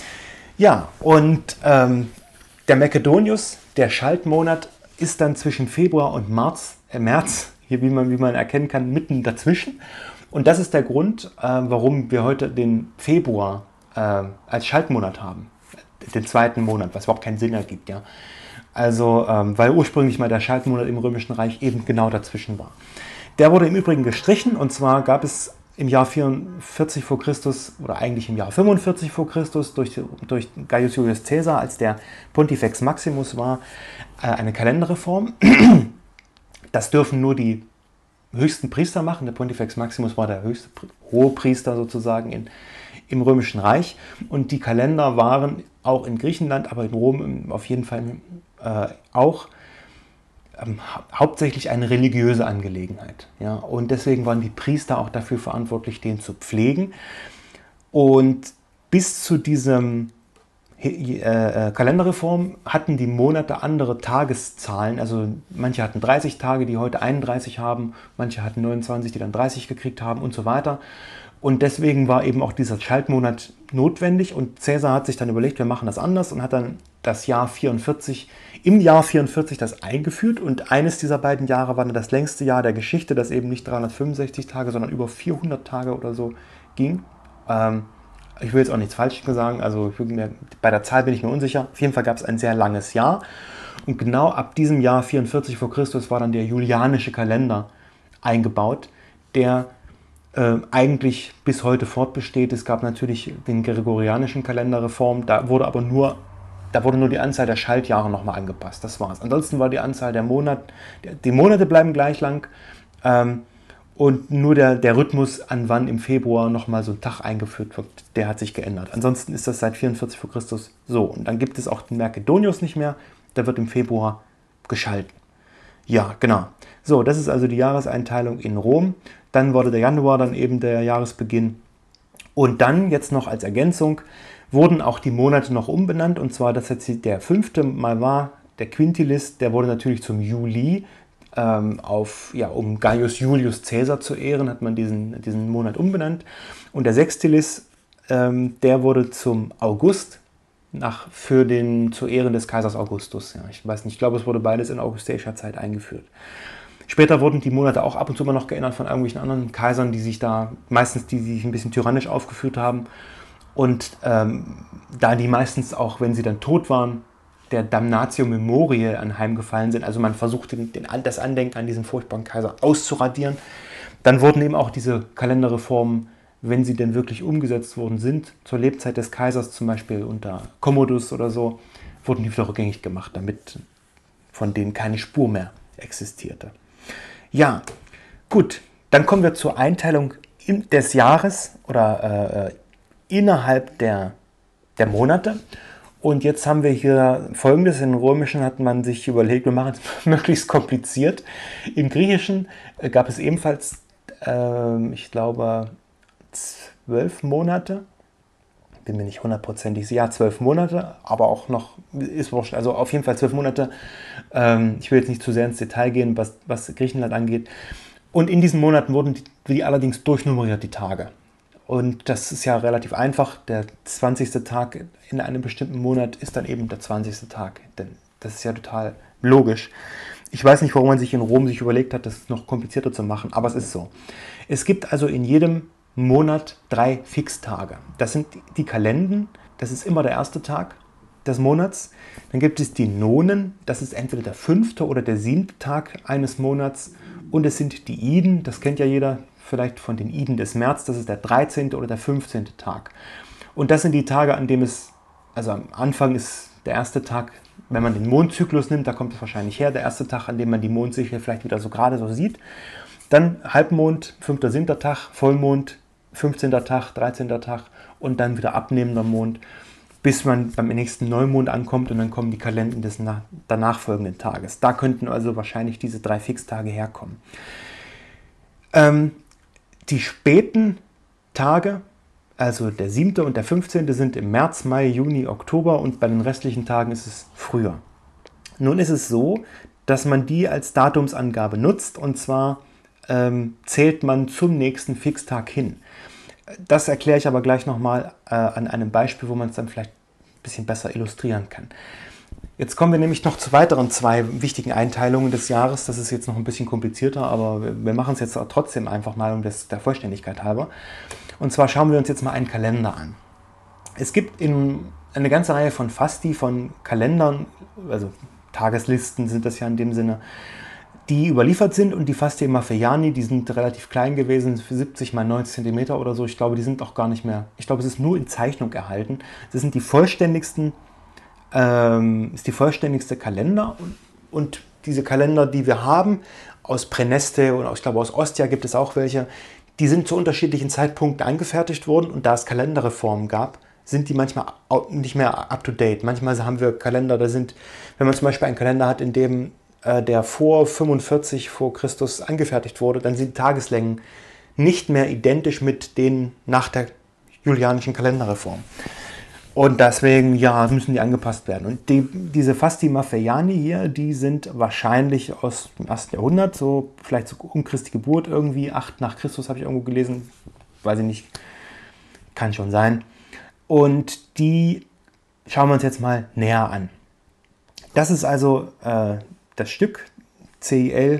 Und der Macedonius, der Schaltmonat, ist dann zwischen Februar und März, hier wie man erkennen kann, mitten dazwischen. Und das ist der Grund, warum wir heute den Februar als Schaltmonat haben, den 2. Monat, was überhaupt keinen Sinn ergibt. Ja? Also, weil ursprünglich mal der Schaltmonat im Römischen Reich eben genau dazwischen war. Der wurde im Übrigen gestrichen und zwar gab es im Jahr 44 vor Christus oder eigentlich im Jahr 45 vor Christus durch Gaius Julius Caesar, als der Pontifex Maximus war, eine Kalenderreform. Das dürfen nur die höchsten Priester machen. Der Pontifex Maximus war der höchste Hohepriester sozusagen im Römischen Reich. Und die Kalender waren auch in Griechenland, aber in Rom auf jeden Fall auch hauptsächlich eine religiöse Angelegenheit. Ja? Und deswegen waren die Priester auch dafür verantwortlich, den zu pflegen. Und bis zu diesem Kalenderreform hatten die Monate andere Tageszahlen. Also manche hatten 30 Tage, die heute 31 haben, manche hatten 29, die dann 30 gekriegt haben und so weiter. Und deswegen war eben auch dieser Schaltmonat notwendig und Caesar hat sich dann überlegt, wir machen das anders und hat dann im Jahr 44 das eingeführt und eines dieser beiden Jahre war dann das längste Jahr der Geschichte, das eben nicht 365 Tage, sondern über 400 Tage oder so ging. Ich will jetzt auch nichts Falsches sagen, also bei der Zahl bin ich mir unsicher. Auf jeden Fall gab es ein sehr langes Jahr. Und genau ab diesem Jahr 44 vor Christus war dann der julianische Kalender eingebaut, der eigentlich bis heute fortbesteht. Es gab natürlich den gregorianischen Kalenderreform, da wurde nur die Anzahl der Schaltjahre nochmal angepasst. Das war's. Ansonsten war die Anzahl der Monate, die Monate bleiben gleich lang. Und nur der Rhythmus, an wann im Februar nochmal so ein Tag eingeführt wird, der hat sich geändert. Ansonsten ist das seit 44 vor Christus so. Und dann gibt es auch den Macedonius nicht mehr, der wird im Februar geschalten. Ja, genau. So, das ist also die Jahreseinteilung in Rom. Dann wurde der Januar dann eben der Jahresbeginn. Und dann, jetzt noch als Ergänzung, wurden auch die Monate noch umbenannt. Und zwar, das jetzt der 5. Mal war, der Quintilis, der wurde natürlich zum Juli. Um Gaius Julius Caesar zu ehren, hat man diesen Monat umbenannt. Und der Sextilis, der wurde zum August, zu Ehren des Kaisers Augustus. Ja, ich weiß nicht, ich glaube, es wurde beides in augustischer Zeit eingeführt. Später wurden die Monate auch ab und zu mal noch geändert von irgendwelchen anderen Kaisern, die sich ein bisschen tyrannisch aufgeführt haben. Und da die meistens auch, wenn sie dann tot waren, der Damnatio Memoriae anheimgefallen sind, also man versuchte das Andenken an diesen furchtbaren Kaiser auszuradieren, dann wurden eben auch diese Kalenderreformen, wenn sie denn wirklich umgesetzt worden sind, zur Lebzeit des Kaisers, zum Beispiel unter Commodus oder so, wurden die wieder rückgängig gemacht, damit von denen keine Spur mehr existierte. Ja, gut, dann kommen wir zur Einteilung des Jahres oder innerhalb der Monate. Und jetzt haben wir hier Folgendes. Im Römischen hat man sich überlegt, wir machen es möglichst kompliziert. Im Griechischen gab es ebenfalls, ich glaube, 12 Monate. Bin mir nicht hundertprozentig sicher. Ja, 12 Monate, aber auch noch, ist wurscht. Also auf jeden Fall 12 Monate. Ich will jetzt nicht zu sehr ins Detail gehen, was Griechenland angeht. Und in diesen Monaten wurden die allerdings durchnummeriert, die Tage. Und das ist ja relativ einfach. Der 20. Tag in einem bestimmten Monat ist dann eben der 20. Tag Das ist ja total logisch. Ich weiß nicht, warum man sich in Rom überlegt hat, das noch komplizierter zu machen, aber es ist so. Es gibt also in jedem Monat 3 Fixtage. Das sind die Kalenden, das ist immer der erste Tag des Monats. Dann gibt es die Nonen, das ist entweder der 5. oder der 7. Tag eines Monats. Und es sind die Iden, das kennt ja jeder vielleicht von den Iden des März, das ist der 13. oder der 15. Tag. Und das sind die Tage, an dem es, also am Anfang ist der erste Tag, wenn man den Mondzyklus nimmt, da kommt es wahrscheinlich her, der erste Tag, an dem man die Mondsichel vielleicht wieder so gerade so sieht. Dann Halbmond, 5., 7. Tag, Vollmond, 15. Tag, 13. Tag und dann wieder abnehmender Mond, bis man beim nächsten Neumond ankommt und dann kommen die Kalenden des danach folgenden Tages. Da könnten also wahrscheinlich diese 3 Fixtage herkommen. Die späten Tage, also der 7. und der 15. sind im März, Mai, Juni, Oktober und bei den restlichen Tagen ist es früher. Nun ist es so, dass man die als Datumsangabe nutzt und zwar zählt man zum nächsten Fixtag hin. Das erkläre ich aber gleich nochmal an einem Beispiel, wo man es dann vielleicht ein bisschen besser illustrieren kann. Jetzt kommen wir nämlich noch zu weiteren 2 wichtigen Einteilungen des Jahres. Das ist jetzt noch ein bisschen komplizierter, aber wir machen es jetzt trotzdem einfach mal der Vollständigkeit halber. Und zwar schauen wir uns jetzt mal einen Kalender an. Es gibt eine ganze Reihe von Fasti, von Kalendern, also Tageslisten sind das ja in dem Sinne, die überliefert sind und die Fasti Maffeiani, die sind relativ klein gewesen, 70 x 90 cm oder so. Ich glaube, die sind auch gar nicht mehr, ich glaube, es ist nur in Zeichnung erhalten. Das sind die vollständigste Kalender und diese Kalender, die wir haben, aus Praeneste und ich glaube aus Ostia gibt es auch welche, die sind zu unterschiedlichen Zeitpunkten angefertigt worden und da es Kalenderreformen gab, sind die manchmal nicht mehr up-to-date. Manchmal haben wir Kalender, wenn man zum Beispiel einen Kalender hat, in dem der vor 45 vor Christus angefertigt wurde, dann sind die Tageslängen nicht mehr identisch mit denen nach der julianischen Kalenderreform. Und deswegen, ja, müssen die angepasst werden. Und diese Fasti Maffeiani hier, die sind wahrscheinlich aus dem 1. Jahrhundert, so vielleicht so um Christi Geburt irgendwie, 8 nach Christus habe ich irgendwo gelesen, weiß ich nicht, kann schon sein. Und die schauen wir uns jetzt mal näher an. Das ist also das Stück CIL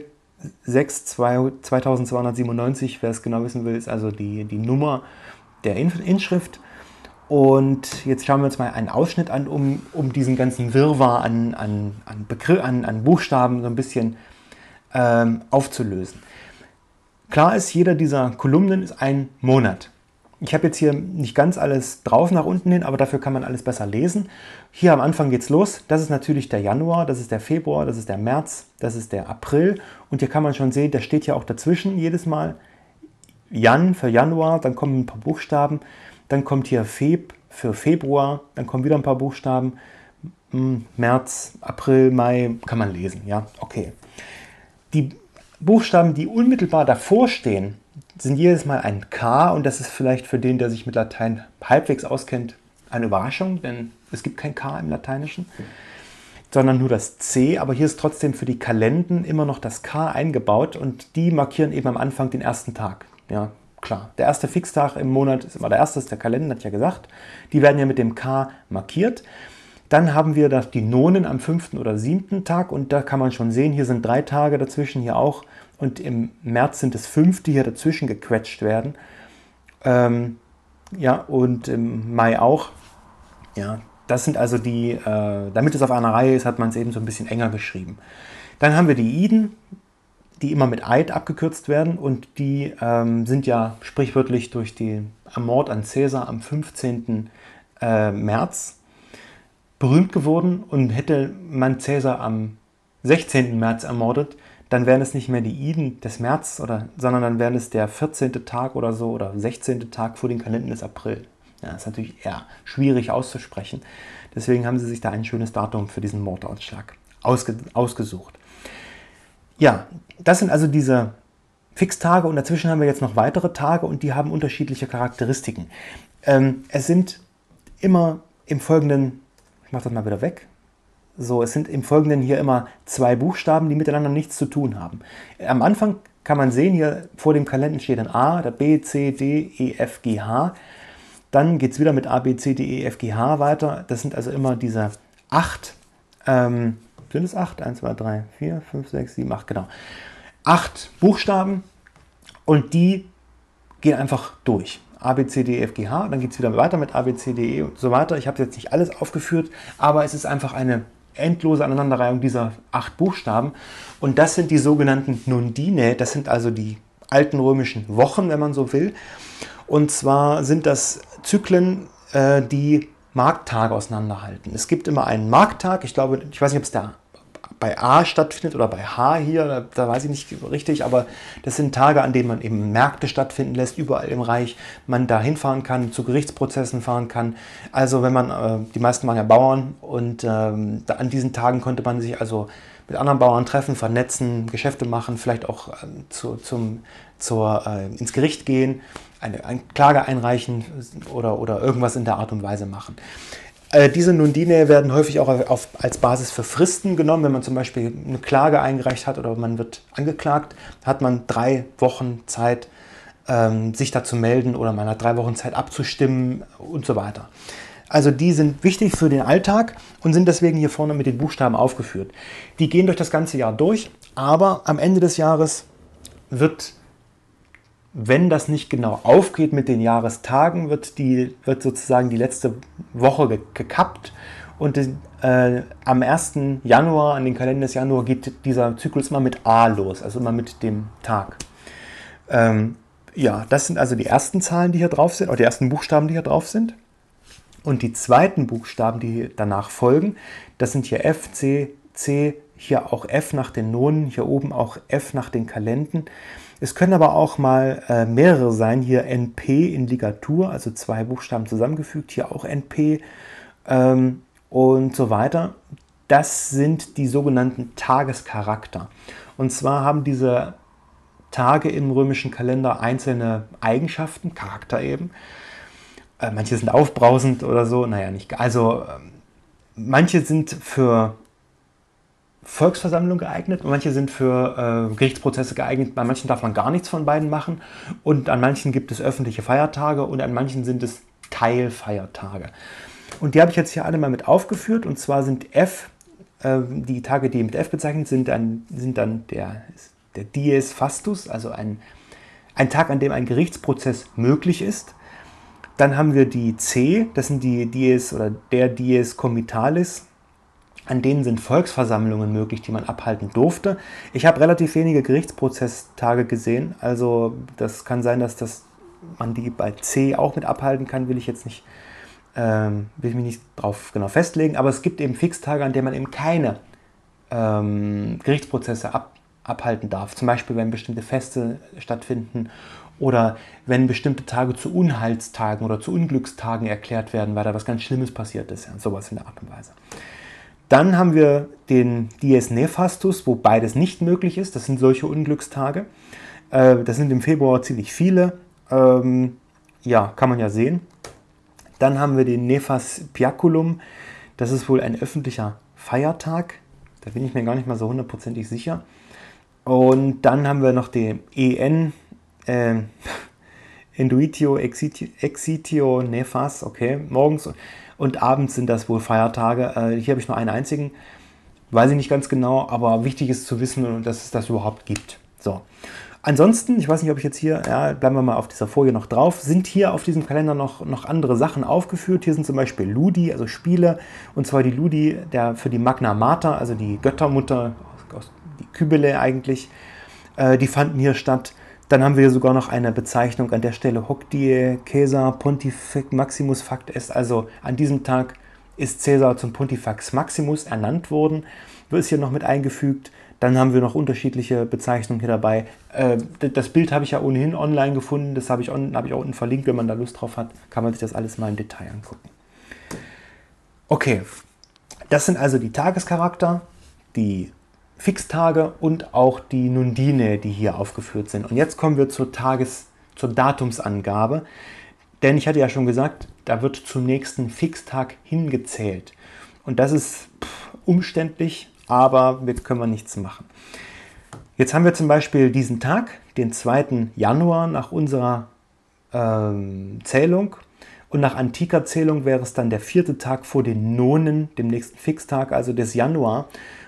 2297, wer es genau wissen will, ist also die Nummer der Inschrift. Und jetzt schauen wir uns mal einen Ausschnitt an, um diesen ganzen Wirrwarr an Buchstaben so ein bisschen aufzulösen. Klar ist, jeder dieser Kolumnen ist ein Monat. Ich habe jetzt hier nicht ganz alles drauf nach unten hin, aber dafür kann man alles besser lesen. Hier am Anfang geht's los. Das ist natürlich der Januar, das ist der Februar, das ist der März, das ist der April. Und hier kann man schon sehen, da steht ja auch dazwischen jedes Mal Jan für Januar, dann kommen ein paar Buchstaben, dann kommt hier Feb für Februar, dann kommen wieder ein paar Buchstaben. März, April, Mai, kann man lesen, ja, okay. Die Buchstaben, die unmittelbar davor stehen, sind jedes Mal ein K und das ist vielleicht für den, der sich mit Latein halbwegs auskennt, eine Überraschung, denn es gibt kein K im Lateinischen, sondern nur das C, aber hier ist trotzdem für die Kalenden immer noch das K eingebaut und die markieren eben am Anfang den ersten Tag. Ja, klar. Der erste Fixtag im Monat ist immer der erste, ist der Kalender, hat ja gesagt. Die werden ja mit dem K markiert. Dann haben wir die Nonen am 5. oder 7. Tag und da kann man schon sehen, hier sind 3 Tage dazwischen, hier auch. Und im März sind es 5, die hier dazwischen gequetscht werden. Ja, und im Mai auch. Ja, das sind also damit es auf einer Reihe ist, hat man es eben so ein bisschen enger geschrieben. Dann haben wir die Iden, die immer mit Eid abgekürzt werden und die sind ja sprichwörtlich durch den Mord an Caesar am 15. März berühmt geworden und hätte man Caesar am 16. März ermordet, dann wären es nicht mehr die Iden des März, sondern dann wären es der 14. Tag oder so oder 16. Tag vor den Kalenden des April. Ja, das ist natürlich eher schwierig auszusprechen. Deswegen haben sie sich da ein schönes Datum für diesen Mordausschlag ausgesucht. Ja, das sind also diese Fixtage und dazwischen haben wir jetzt noch weitere Tage und die haben unterschiedliche Charakteristiken. Es sind immer im Folgenden, ich mache das mal wieder weg, so, es sind im Folgenden hier immer 2 Buchstaben, die miteinander nichts zu tun haben. Am Anfang kann man sehen, hier vor dem Kalender steht ein A, der B, C, D, E, F, G, H. Dann geht es wieder mit A, B, C, D, E, F, G, H weiter. Das sind also immer diese 8 sind es 8? 1, 2, 3, 4, 5, 6, 7, 8, genau. 8 Buchstaben und die gehen einfach durch. A, B, C, D, E, F, G, H. Dann geht es wieder weiter mit A, B, C, D, E und so weiter. Ich habe jetzt nicht alles aufgeführt, aber es ist einfach eine endlose Aneinanderreihung dieser 8 Buchstaben. Und das sind die sogenannten Nundinae. Das sind also die alten römischen Wochen, wenn man so will. Und zwar sind das Zyklen, die Markttage auseinanderhalten. Es gibt immer einen Markttag. Ich glaube, ich weiß nicht, ob es da bei A stattfindet oder bei H hier, da weiß ich nicht richtig, aber das sind Tage, an denen man eben Märkte stattfinden lässt, überall im Reich, man da hinfahren kann, zu Gerichtsprozessen fahren kann. Also wenn man, die meisten waren ja Bauern und an diesen Tagen konnte man sich also mit anderen Bauern treffen, vernetzen, Geschäfte machen, vielleicht auch ins Gericht gehen, eine Klage einreichen oder irgendwas in der Art und Weise machen. Diese Nundinae werden häufig auch als Basis für Fristen genommen. Wenn man zum Beispiel eine Klage eingereicht hat oder man wird angeklagt, hat man 3 Wochen Zeit, sich da zu melden oder man hat 3 Wochen Zeit abzustimmen und so weiter. Also die sind wichtig für den Alltag und sind deswegen hier vorne mit den Buchstaben aufgeführt. Die gehen durch das ganze Jahr durch, aber am Ende des Jahres wird, wenn das nicht genau aufgeht mit den Jahrestagen, wird sozusagen die letzte Woche gekappt und am 1. Januar, an den Kalender des Januar, geht dieser Zyklus immer mit A los, also immer mit dem Tag. Ja, das sind also die ersten Zahlen, die hier drauf sind, oder die ersten Buchstaben, die hier drauf sind. Und die zweiten Buchstaben, die danach folgen, das sind hier F, C, C, hier auch F nach den Nonen, hier oben auch F nach den Kalenden. Es können aber auch mal mehrere sein, hier NP in Ligatur, also 2 Buchstaben zusammengefügt, hier auch NP und so weiter. Das sind die sogenannten Tagescharakter. Und zwar haben diese Tage im römischen Kalender einzelne Eigenschaften, Charakter eben. Manche sind aufbrausend oder so, naja, nicht. Also manche sind für Volksversammlung geeignet und manche sind für Gerichtsprozesse geeignet. Bei manchen darf man gar nichts von beiden machen und an manchen gibt es öffentliche Feiertage und an manchen sind es Teilfeiertage. Und die habe ich jetzt hier alle mal mit aufgeführt und zwar sind die Tage, die mit F bezeichnet sind, dann der Dies Fastus, also ein Tag, an dem ein Gerichtsprozess möglich ist. Dann haben wir die C, das sind die Dies oder der Dies Comitalis. An denen sind Volksversammlungen möglich, die man abhalten durfte. Ich habe relativ wenige Gerichtsprozesstage gesehen, also das kann sein, dass man die bei C auch mit abhalten kann, will ich mich nicht drauf genau festlegen, aber es gibt eben Fixtage, an denen man eben keine Gerichtsprozesse abhalten darf. Zum Beispiel, wenn bestimmte Feste stattfinden oder wenn bestimmte Tage zu Unheilstagen oder zu Unglückstagen erklärt werden, weil da was ganz Schlimmes passiert ist, ja, sowas in der Art und Weise. Dann haben wir den Dies Nefastus, wo beides nicht möglich ist. Das sind solche Unglückstage. Das sind im Februar ziemlich viele. Ja, kann man ja sehen. Dann haben wir den Nefas Piaculum. Das ist wohl ein öffentlicher Feiertag. Da bin ich mir gar nicht mal so hundertprozentig sicher. Und dann haben wir noch den Induitio Exitio Nefas. Okay, morgens und abends sind das wohl Feiertage. Hier habe ich nur einen einzigen. Weiß ich nicht ganz genau, aber wichtig ist zu wissen, dass es das überhaupt gibt. So. Ansonsten, ich weiß nicht, ob ich jetzt hier, ja, bleiben wir mal auf dieser Folie noch drauf, sind hier auf diesem Kalender noch andere Sachen aufgeführt. Hier sind zum Beispiel Ludi, also Spiele, und zwar die Ludi für die Magna Mater, also die Göttermutter, die Kybele eigentlich, die fanden hier statt. Dann haben wir hier sogar noch eine Bezeichnung an der Stelle, Hoc die Caesar Pontific Maximus Fact est, also an diesem Tag ist Caesar zum Pontifex Maximus ernannt worden, wird hier noch mit eingefügt. Dann haben wir noch unterschiedliche Bezeichnungen hier dabei. Das Bild habe ich ja ohnehin online gefunden, das habe ich auch unten verlinkt, wenn man da Lust drauf hat, kann man sich das alles mal im Detail angucken. Okay, das sind also die Tagescharakter, die Fixtage und auch die Nundinae, die hier aufgeführt sind. Und jetzt kommen wir zur Datumsangabe, denn ich hatte ja schon gesagt, da wird zum nächsten Fixtag hingezählt. Und das ist umständlich, aber können wir nichts machen. Jetzt haben wir zum Beispiel diesen Tag, den 2. Januar nach unserer Zählung. Und nach antiker Zählung wäre es dann der 4. Tag vor den Nonen, dem nächsten Fixtag, also des Januar.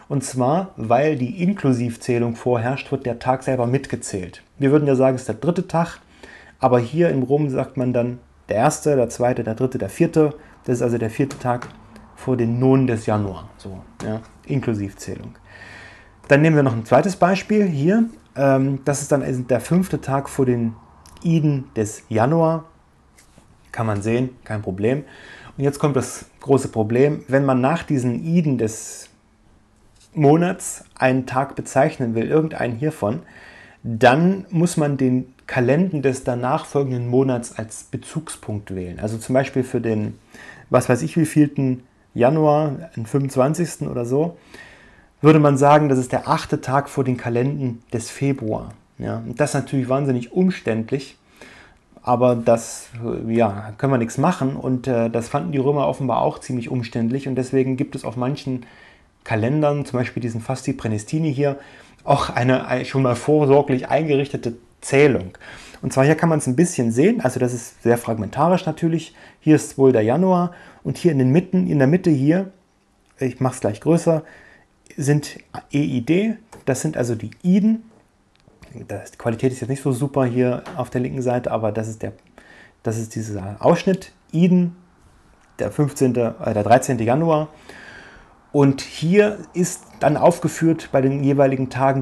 Und zwar, weil die Inklusivzählung vorherrscht, wird der Tag selber mitgezählt. Wir würden ja sagen, es ist der dritte Tag, aber hier in Rom sagt man dann der erste, der zweite, der dritte, der vierte. Das ist also der vierte Tag vor den Nonen des Januar, so, ja, Inklusivzählung. Dann nehmen wir noch ein zweites Beispiel hier. Das ist dann der fünfte Tag vor den Iden des Januar. Kann man sehen, kein Problem. Und jetzt kommt das große Problem. Wenn man nach diesen Iden des Monats einen Tag bezeichnen will, irgendeinen hiervon, dann muss man den Kalender des danach folgenden Monats als Bezugspunkt wählen. Also zum Beispiel für den, was weiß ich wievielten Januar, den 25. oder so, würde man sagen, das ist der 8. Tag vor den Kalendern des Februar. Ja, und das ist natürlich wahnsinnig umständlich, aber das, ja, können wir nichts machen und das fanden die Römer offenbar auch ziemlich umständlich und deswegen gibt es auf manchen Kalendern, zum Beispiel diesen Fasti Praenestini hier, auch eine schon mal vorsorglich eingerichtete Zählung. Und zwar hier kann man es ein bisschen sehen, also das ist sehr fragmentarisch natürlich. Hier ist wohl der Januar und hier in der Mitte hier, ich mache es gleich größer, sind EID, das sind also die Iden. Die Qualität ist jetzt nicht so super hier auf der linken Seite, aber das ist dieser Ausschnitt, Iden, der 13. Januar. Und hier ist dann aufgeführt bei den jeweiligen Tagen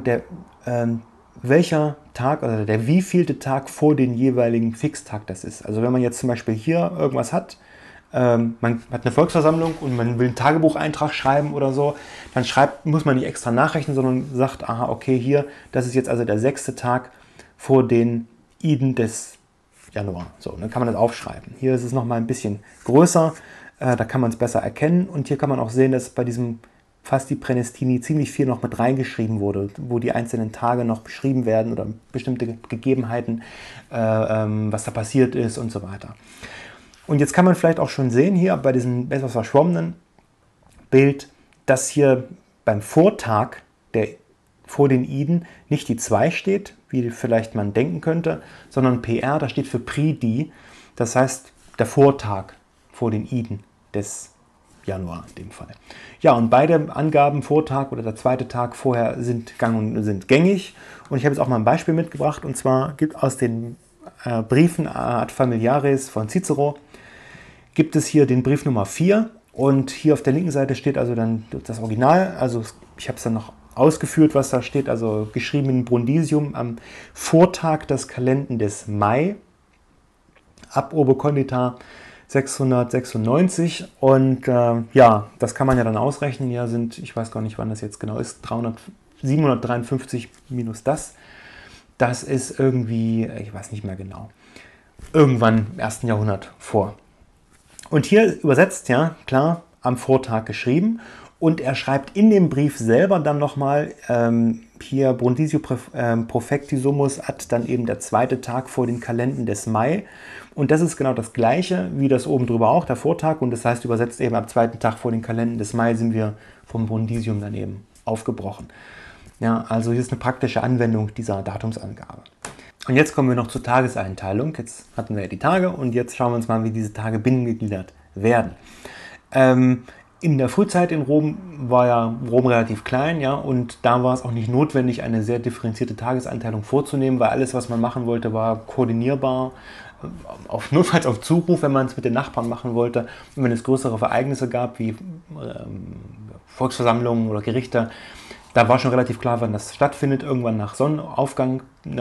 welcher Tag oder der wievielte Tag vor den jeweiligen Fixtag das ist. Also wenn man jetzt zum Beispiel hier irgendwas hat, man hat eine Volksversammlung und man will einen Tagebucheintrag schreiben oder so, dann muss man nicht extra nachrechnen, sondern sagt, aha, okay, hier, das ist jetzt also der 6. Tag vor den Iden des Januar. So, dann kann man das aufschreiben. Hier ist es nochmal ein bisschen größer, da kann man es besser erkennen und hier kann man auch sehen, dass bei diesem Fasti Praenestini ziemlich viel noch mit reingeschrieben wurde, wo die einzelnen Tage noch beschrieben werden oder bestimmte Gegebenheiten, was da passiert ist und so weiter. Und jetzt kann man vielleicht auch schon sehen hier bei diesem etwas verschwommenen Bild, dass hier beim Vortag vor den Iden nicht die 2 steht, wie vielleicht man denken könnte, sondern PR, das steht für Pridi, das heißt der Vortag vor den Iden des Januar in dem Fall. Ja, und beide Angaben, Vortag oder der zweite Tag vorher, sind gängig. Und ich habe jetzt auch mal ein Beispiel mitgebracht, und zwar gibt aus den Briefen Ad Familiares von Cicero, gibt es hier den Brief Nummer 4 und hier auf der linken Seite steht also dann das Original, also ich habe es dann noch ausgeführt, was da steht, also geschrieben in Brundisium am Vortag des Kalenders des Mai, ab Urbe Condita 696 und ja, das kann man ja dann ausrechnen, ja ich weiß gar nicht, wann das jetzt genau ist, 753 minus das ist irgendwie, ich weiß nicht mehr genau, irgendwann im 1. Jahrhundert vor. Und hier übersetzt, ja, klar, am Vortag geschrieben. Und er schreibt in dem Brief selber dann nochmal, hier Brundisio Profecti Sumus ad, dann eben der zweite Tag vor den Kalendern des Mai. Und das ist genau das Gleiche, wie das oben drüber auch, der Vortag. Und das heißt, übersetzt eben am zweiten Tag vor den Kalendern des Mai sind wir vom Brundisium dann eben aufgebrochen. Ja, also hier ist eine praktische Anwendung dieser Datumsangabe. Und jetzt kommen wir noch zur Tageseinteilung. Jetzt hatten wir ja die Tage und jetzt schauen wir uns mal, wie diese Tage binnengegliedert werden. In der Frühzeit in Rom war ja Rom relativ klein, ja, und da war es auch nicht notwendig, eine sehr differenzierte Tageseinteilung vorzunehmen, weil alles, was man machen wollte, war koordinierbar, notfalls auf Zuruf, wenn man es mit den Nachbarn machen wollte. Und wenn es größere Ereignisse gab, wie Volksversammlungen oder Gerichte, da war schon relativ klar, wann das stattfindet, irgendwann nach Sonnenaufgang,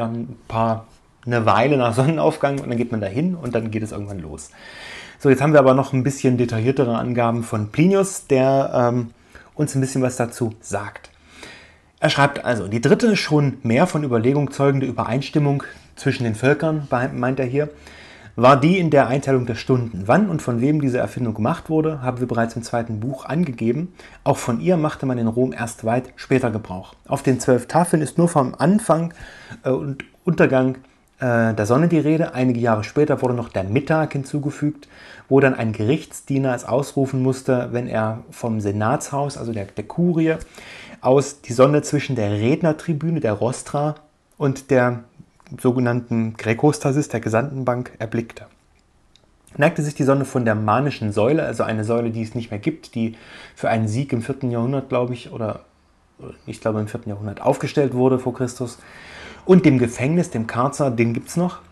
eine Weile nach Sonnenaufgang und dann geht man da hin und dann geht es irgendwann los. So, jetzt haben wir aber noch ein bisschen detailliertere Angaben von Plinius, der uns ein bisschen was dazu sagt. Er schreibt also, die dritte schon mehr von Überlegung zeugende Übereinstimmung zwischen den Völkern, meint er hier, war die in der Einteilung der Stunden. Wann und von wem diese Erfindung gemacht wurde, haben wir bereits im 2. Buch angegeben. Auch von ihr machte man in Rom erst weit später Gebrauch. Auf den 12 Tafeln ist nur vom Anfang und Untergang der Sonne die Rede. Einige Jahre später wurde noch der Mittag hinzugefügt, wo dann ein Gerichtsdiener es ausrufen musste, wenn er vom Senatshaus, also der Kurie, aus die Sonne zwischen der Rednertribüne, der Rostra, und der sogenannten Graecostasis, der Gesandtenbank, erblickte. Neigte sich die Sonne von der manischen Säule, also eine Säule, die es nicht mehr gibt, die für einen Sieg im 4. Jahrhundert, glaube ich, oder ich glaube im 4. Jahrhundert, aufgestellt wurde vor Christus. Und dem Gefängnis, dem Karzer, den gibt es noch.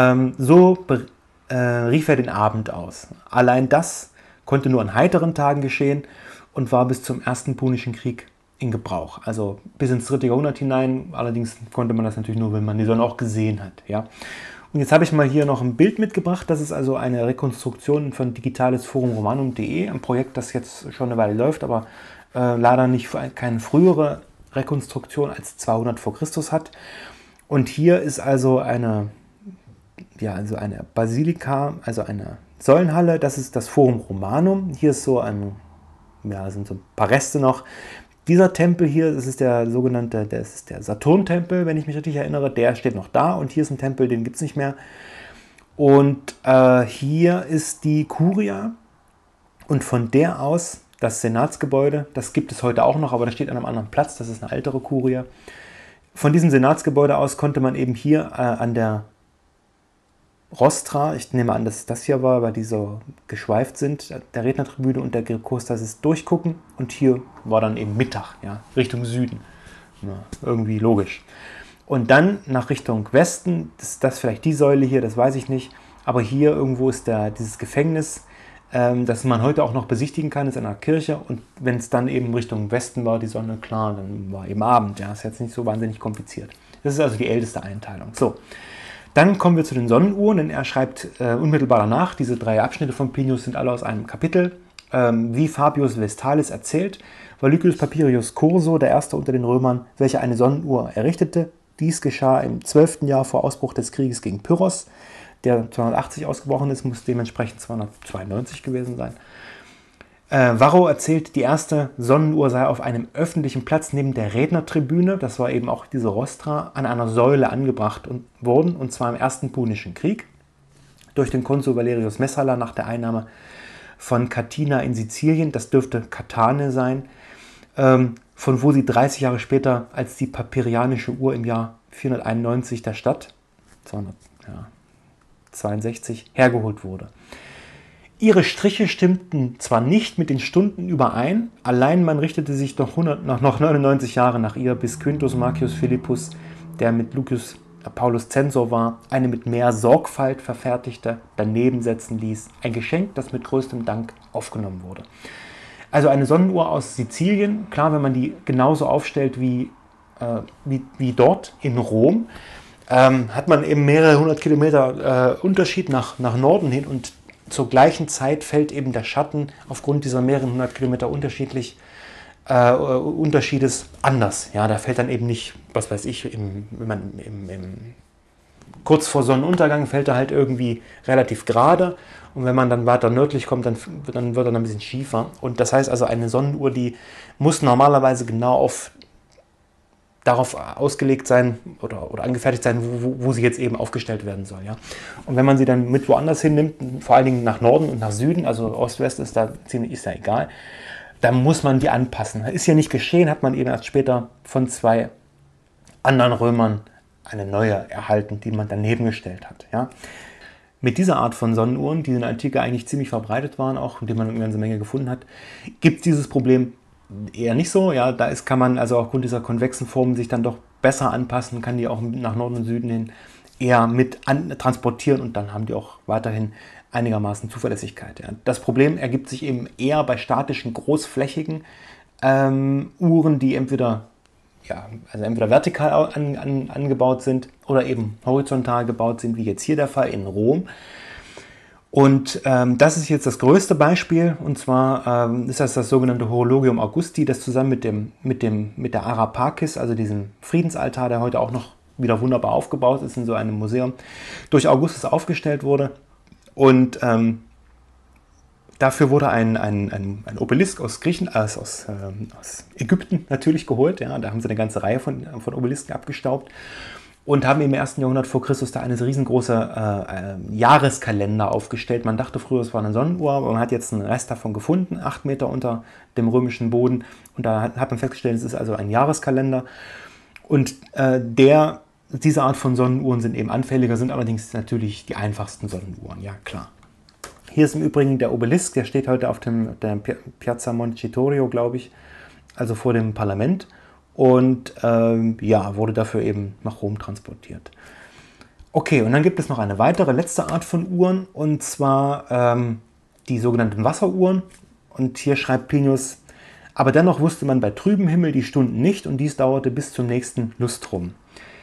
Rief er den Abend aus. Allein das konnte nur an heiteren Tagen geschehen und war bis zum Ersten Punischen Krieg in Gebrauch. Also bis ins 3. Jahrhundert hinein. Allerdings konnte man das natürlich nur, wenn man die Sonne auch gesehen hat. Ja? Und jetzt habe ich mal hier noch ein Bild mitgebracht. Das ist also eine Rekonstruktion von digitalesforumromanum.de, ein Projekt, das jetzt schon eine Weile läuft, aber leider keine frühere Rekonstruktion als 200 vor Christus hat. Und hier ist also eine Basilika, also eine Säulenhalle. Das ist das Forum Romanum. Hier ist sind so ein paar Reste noch. Dieser Tempel hier, das ist der sogenannte, das ist der Saturn-Tempel, wenn ich mich richtig erinnere, der steht noch da. Und hier ist ein Tempel, den gibt es nicht mehr. Und hier ist die Kuria. Und von der aus das Senatsgebäude, das gibt es heute auch noch, aber das steht an einem anderen Platz, das ist eine ältere Kuria. Von diesem Senatsgebäude aus konnte man eben hier an der Rostra, ich nehme an, dass es das hier war, weil die so geschweift sind, der Rednertribüne und der Kurstasis durchgucken. Und hier war dann eben Mittag, ja, Richtung Süden. Ja, irgendwie logisch. Und dann nach Richtung Westen, das vielleicht die Säule hier, das weiß ich nicht. Aber hier irgendwo ist dieses Gefängnis, das man heute auch noch besichtigen kann, ist in einer Kirche. Und wenn es dann eben Richtung Westen war, die Sonne, klar, dann war eben Abend. Ja, ist jetzt nicht so wahnsinnig kompliziert. Das ist also die älteste Einteilung. So. Dann kommen wir zu den Sonnenuhren, denn er schreibt unmittelbar danach, diese 3 Abschnitte von Plinius sind alle aus einem Kapitel. Wie Fabius Vestalis erzählt, war Lycius Papirius Curso der erste unter den Römern, welcher eine Sonnenuhr errichtete. Dies geschah im 12. Jahr vor Ausbruch des Krieges gegen Pyrrhos, der 280 ausgebrochen ist, muss dementsprechend 292 gewesen sein. Varro erzählt, die erste Sonnenuhr sei auf einem öffentlichen Platz neben der Rednertribüne, das war eben auch diese Rostra, an einer Säule angebracht worden, und zwar im Ersten Punischen Krieg durch den Konsul Valerius Messala nach der Einnahme von Cattina in Sizilien, das dürfte Katane sein, von wo sie 30 Jahre später als die papirianische Uhr im Jahr 491 der Stadt, 262, hergeholt wurde. Ihre Striche stimmten zwar nicht mit den Stunden überein, allein man richtete sich noch 99 Jahre nach ihr, bis Quintus Marcius Philippus, der mit Lucius Paulus Zensor war, eine mit mehr Sorgfalt verfertigte daneben setzen ließ. Ein Geschenk, das mit größtem Dank aufgenommen wurde. Also eine Sonnenuhr aus Sizilien, klar, wenn man die genauso aufstellt wie dort in Rom, hat man eben mehrere 100 Kilometer Unterschied nach Norden hin, und zur gleichen Zeit fällt eben der Schatten aufgrund dieser mehreren 100 Kilometer Unterschiedes anders. Ja, da fällt dann eben nicht, was weiß ich, kurz vor Sonnenuntergang fällt er halt irgendwie relativ gerade, und wenn man dann weiter nördlich kommt, dann wird er ein bisschen schiefer. Und das heißt also, eine Sonnenuhr, die muss normalerweise genau darauf ausgelegt sein oder angefertigt sein, wo sie jetzt eben aufgestellt werden soll. Ja? Und wenn man sie dann mit woanders hinnimmt, vor allen Dingen nach Norden und nach Süden, also Ost-West ist ja egal, dann muss man die anpassen. Ist ja nicht geschehen, hat man eben erst später von 2 anderen Römern eine neue erhalten, die man daneben gestellt hat. Ja? Mit dieser Art von Sonnenuhren, die in der Antike eigentlich ziemlich verbreitet waren, auch und die man eine ganze Menge gefunden hat, gibt es dieses Problem eher nicht so. Ja, kann man also aufgrund dieser konvexen Formen sich dann doch besser anpassen, kann die auch nach Norden und Süden hin eher mit transportieren, und dann haben die auch weiterhin einigermaßen Zuverlässigkeit. Ja. Das Problem ergibt sich eben eher bei statischen, großflächigen Uhren, die entweder vertikal angebaut sind oder eben horizontal gebaut sind, wie jetzt hier der Fall in Rom. Und das ist jetzt das größte Beispiel, und zwar ist das sogenannte Horologium Augusti, das zusammen mit der Arapakis, also diesem Friedensaltar, der heute auch noch wieder wunderbar aufgebaut ist in so einem Museum, durch Augustus aufgestellt wurde. Und dafür wurde ein Obelisk aus Ägypten natürlich geholt. Ja, da haben sie eine ganze Reihe von Obelisken abgestaubt und haben im 1. Jahrhundert vor Christus da eine riesengroße Jahreskalender aufgestellt. Man dachte früher, es war eine Sonnenuhr, aber man hat jetzt einen Rest davon gefunden, 8 Meter unter dem römischen Boden. Und da hat man festgestellt, es ist also ein Jahreskalender. Und diese Art von Sonnenuhren sind eben anfälliger, sind allerdings natürlich die einfachsten Sonnenuhren, ja klar. Hier ist im Übrigen der Obelisk, der steht heute auf der Piazza Montecitorio, glaube ich, also vor dem Parlament. und ja, wurde dafür eben nach Rom transportiert. Okay, und dann gibt es noch eine weitere, letzte Art von Uhren, und zwar die sogenannten Wasseruhren. Und hier schreibt Plinius: Aber dennoch wusste man bei trübem Himmel die Stunden nicht, und dies dauerte bis zum nächsten Lustrum.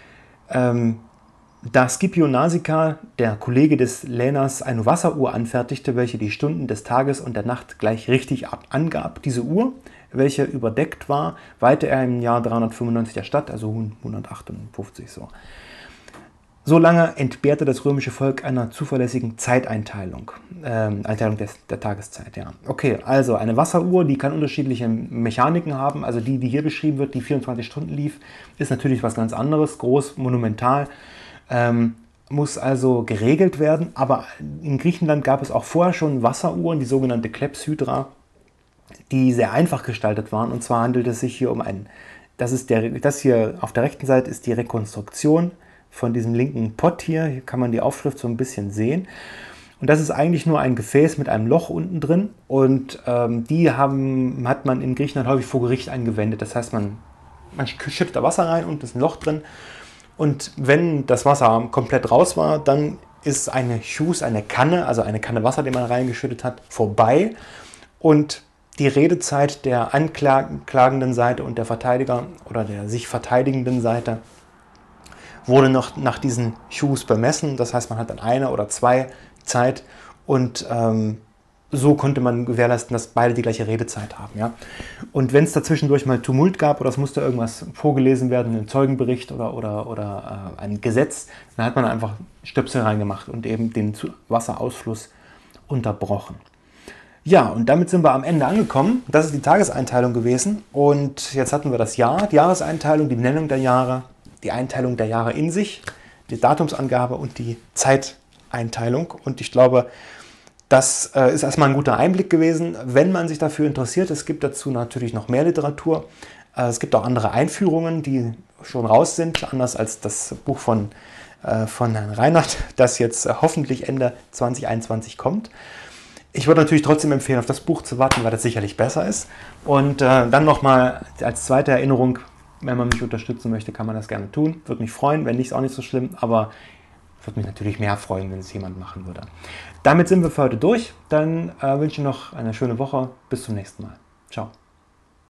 Da Scipio Nasica, der Kollege des Laeners, eine Wasseruhr anfertigte, welche die Stunden des Tages und der Nacht gleich richtig angab, diese Uhr, welche überdeckt war, weihte er im Jahr 395 der Stadt, also 158 so. So lange entbehrte das römische Volk einer zuverlässigen Zeiteinteilung, Einteilung der Tageszeit. Ja. Okay, also eine Wasseruhr, die kann unterschiedliche Mechaniken haben. Also die hier beschrieben wird, die 24 Stunden lief, ist natürlich was ganz anderes, groß, monumental, muss also geregelt werden. Aber in Griechenland gab es auch vorher schon Wasseruhren, die sogenannte Klepsydra, die sehr einfach gestaltet waren. Und zwar handelt es sich hier um das hier auf der rechten Seite ist die Rekonstruktion von diesem linken Pott hier. Hier kann man die Aufschrift so ein bisschen sehen. Und das ist eigentlich nur ein Gefäß mit einem Loch unten drin. Und die hat man in Griechenland häufig vor Gericht eingewendet. Das heißt, man schüttet da Wasser rein und ist ein Loch drin. Und wenn das Wasser komplett raus war, dann ist eine Kanne, also eine Kanne Wasser, die man reingeschüttet hat, vorbei. Und die Redezeit der anklagenden Seite und der Verteidiger oder der sich verteidigenden Seite wurde noch nach diesen Shoes bemessen. Das heißt, man hat dann eine oder zwei Zeit, und so konnte man gewährleisten, dass beide die gleiche Redezeit haben. Ja? Und wenn es dazwischendurch mal Tumult gab oder es musste irgendwas vorgelesen werden, ein Zeugenbericht oder ein Gesetz, dann hat man einfach Stöpsel reingemacht und eben den Wasserausfluss unterbrochen. Ja, und damit sind wir am Ende angekommen. Das ist die Tageseinteilung gewesen. Und jetzt hatten wir das Jahr, die Jahreseinteilung, die Benennung der Jahre, die Einteilung der Jahre in sich, die Datumsangabe und die Zeiteinteilung. Und ich glaube, das ist erstmal ein guter Einblick gewesen, wenn man sich dafür interessiert. Es gibt dazu natürlich noch mehr Literatur. Es gibt auch andere Einführungen, die schon raus sind, anders als das Buch von Herrn Reinhardt, das jetzt hoffentlich Ende 2021 kommt. Ich würde natürlich trotzdem empfehlen, auf das Buch zu warten, weil das sicherlich besser ist. Und dann nochmal als zweite Erinnerung: Wenn man mich unterstützen möchte, kann man das gerne tun. Würde mich freuen, wenn nicht, ist auch nicht so schlimm, aber würde mich natürlich mehr freuen, wenn es jemand machen würde. Damit sind wir für heute durch. Dann wünsche ich noch eine schöne Woche. Bis zum nächsten Mal. Ciao.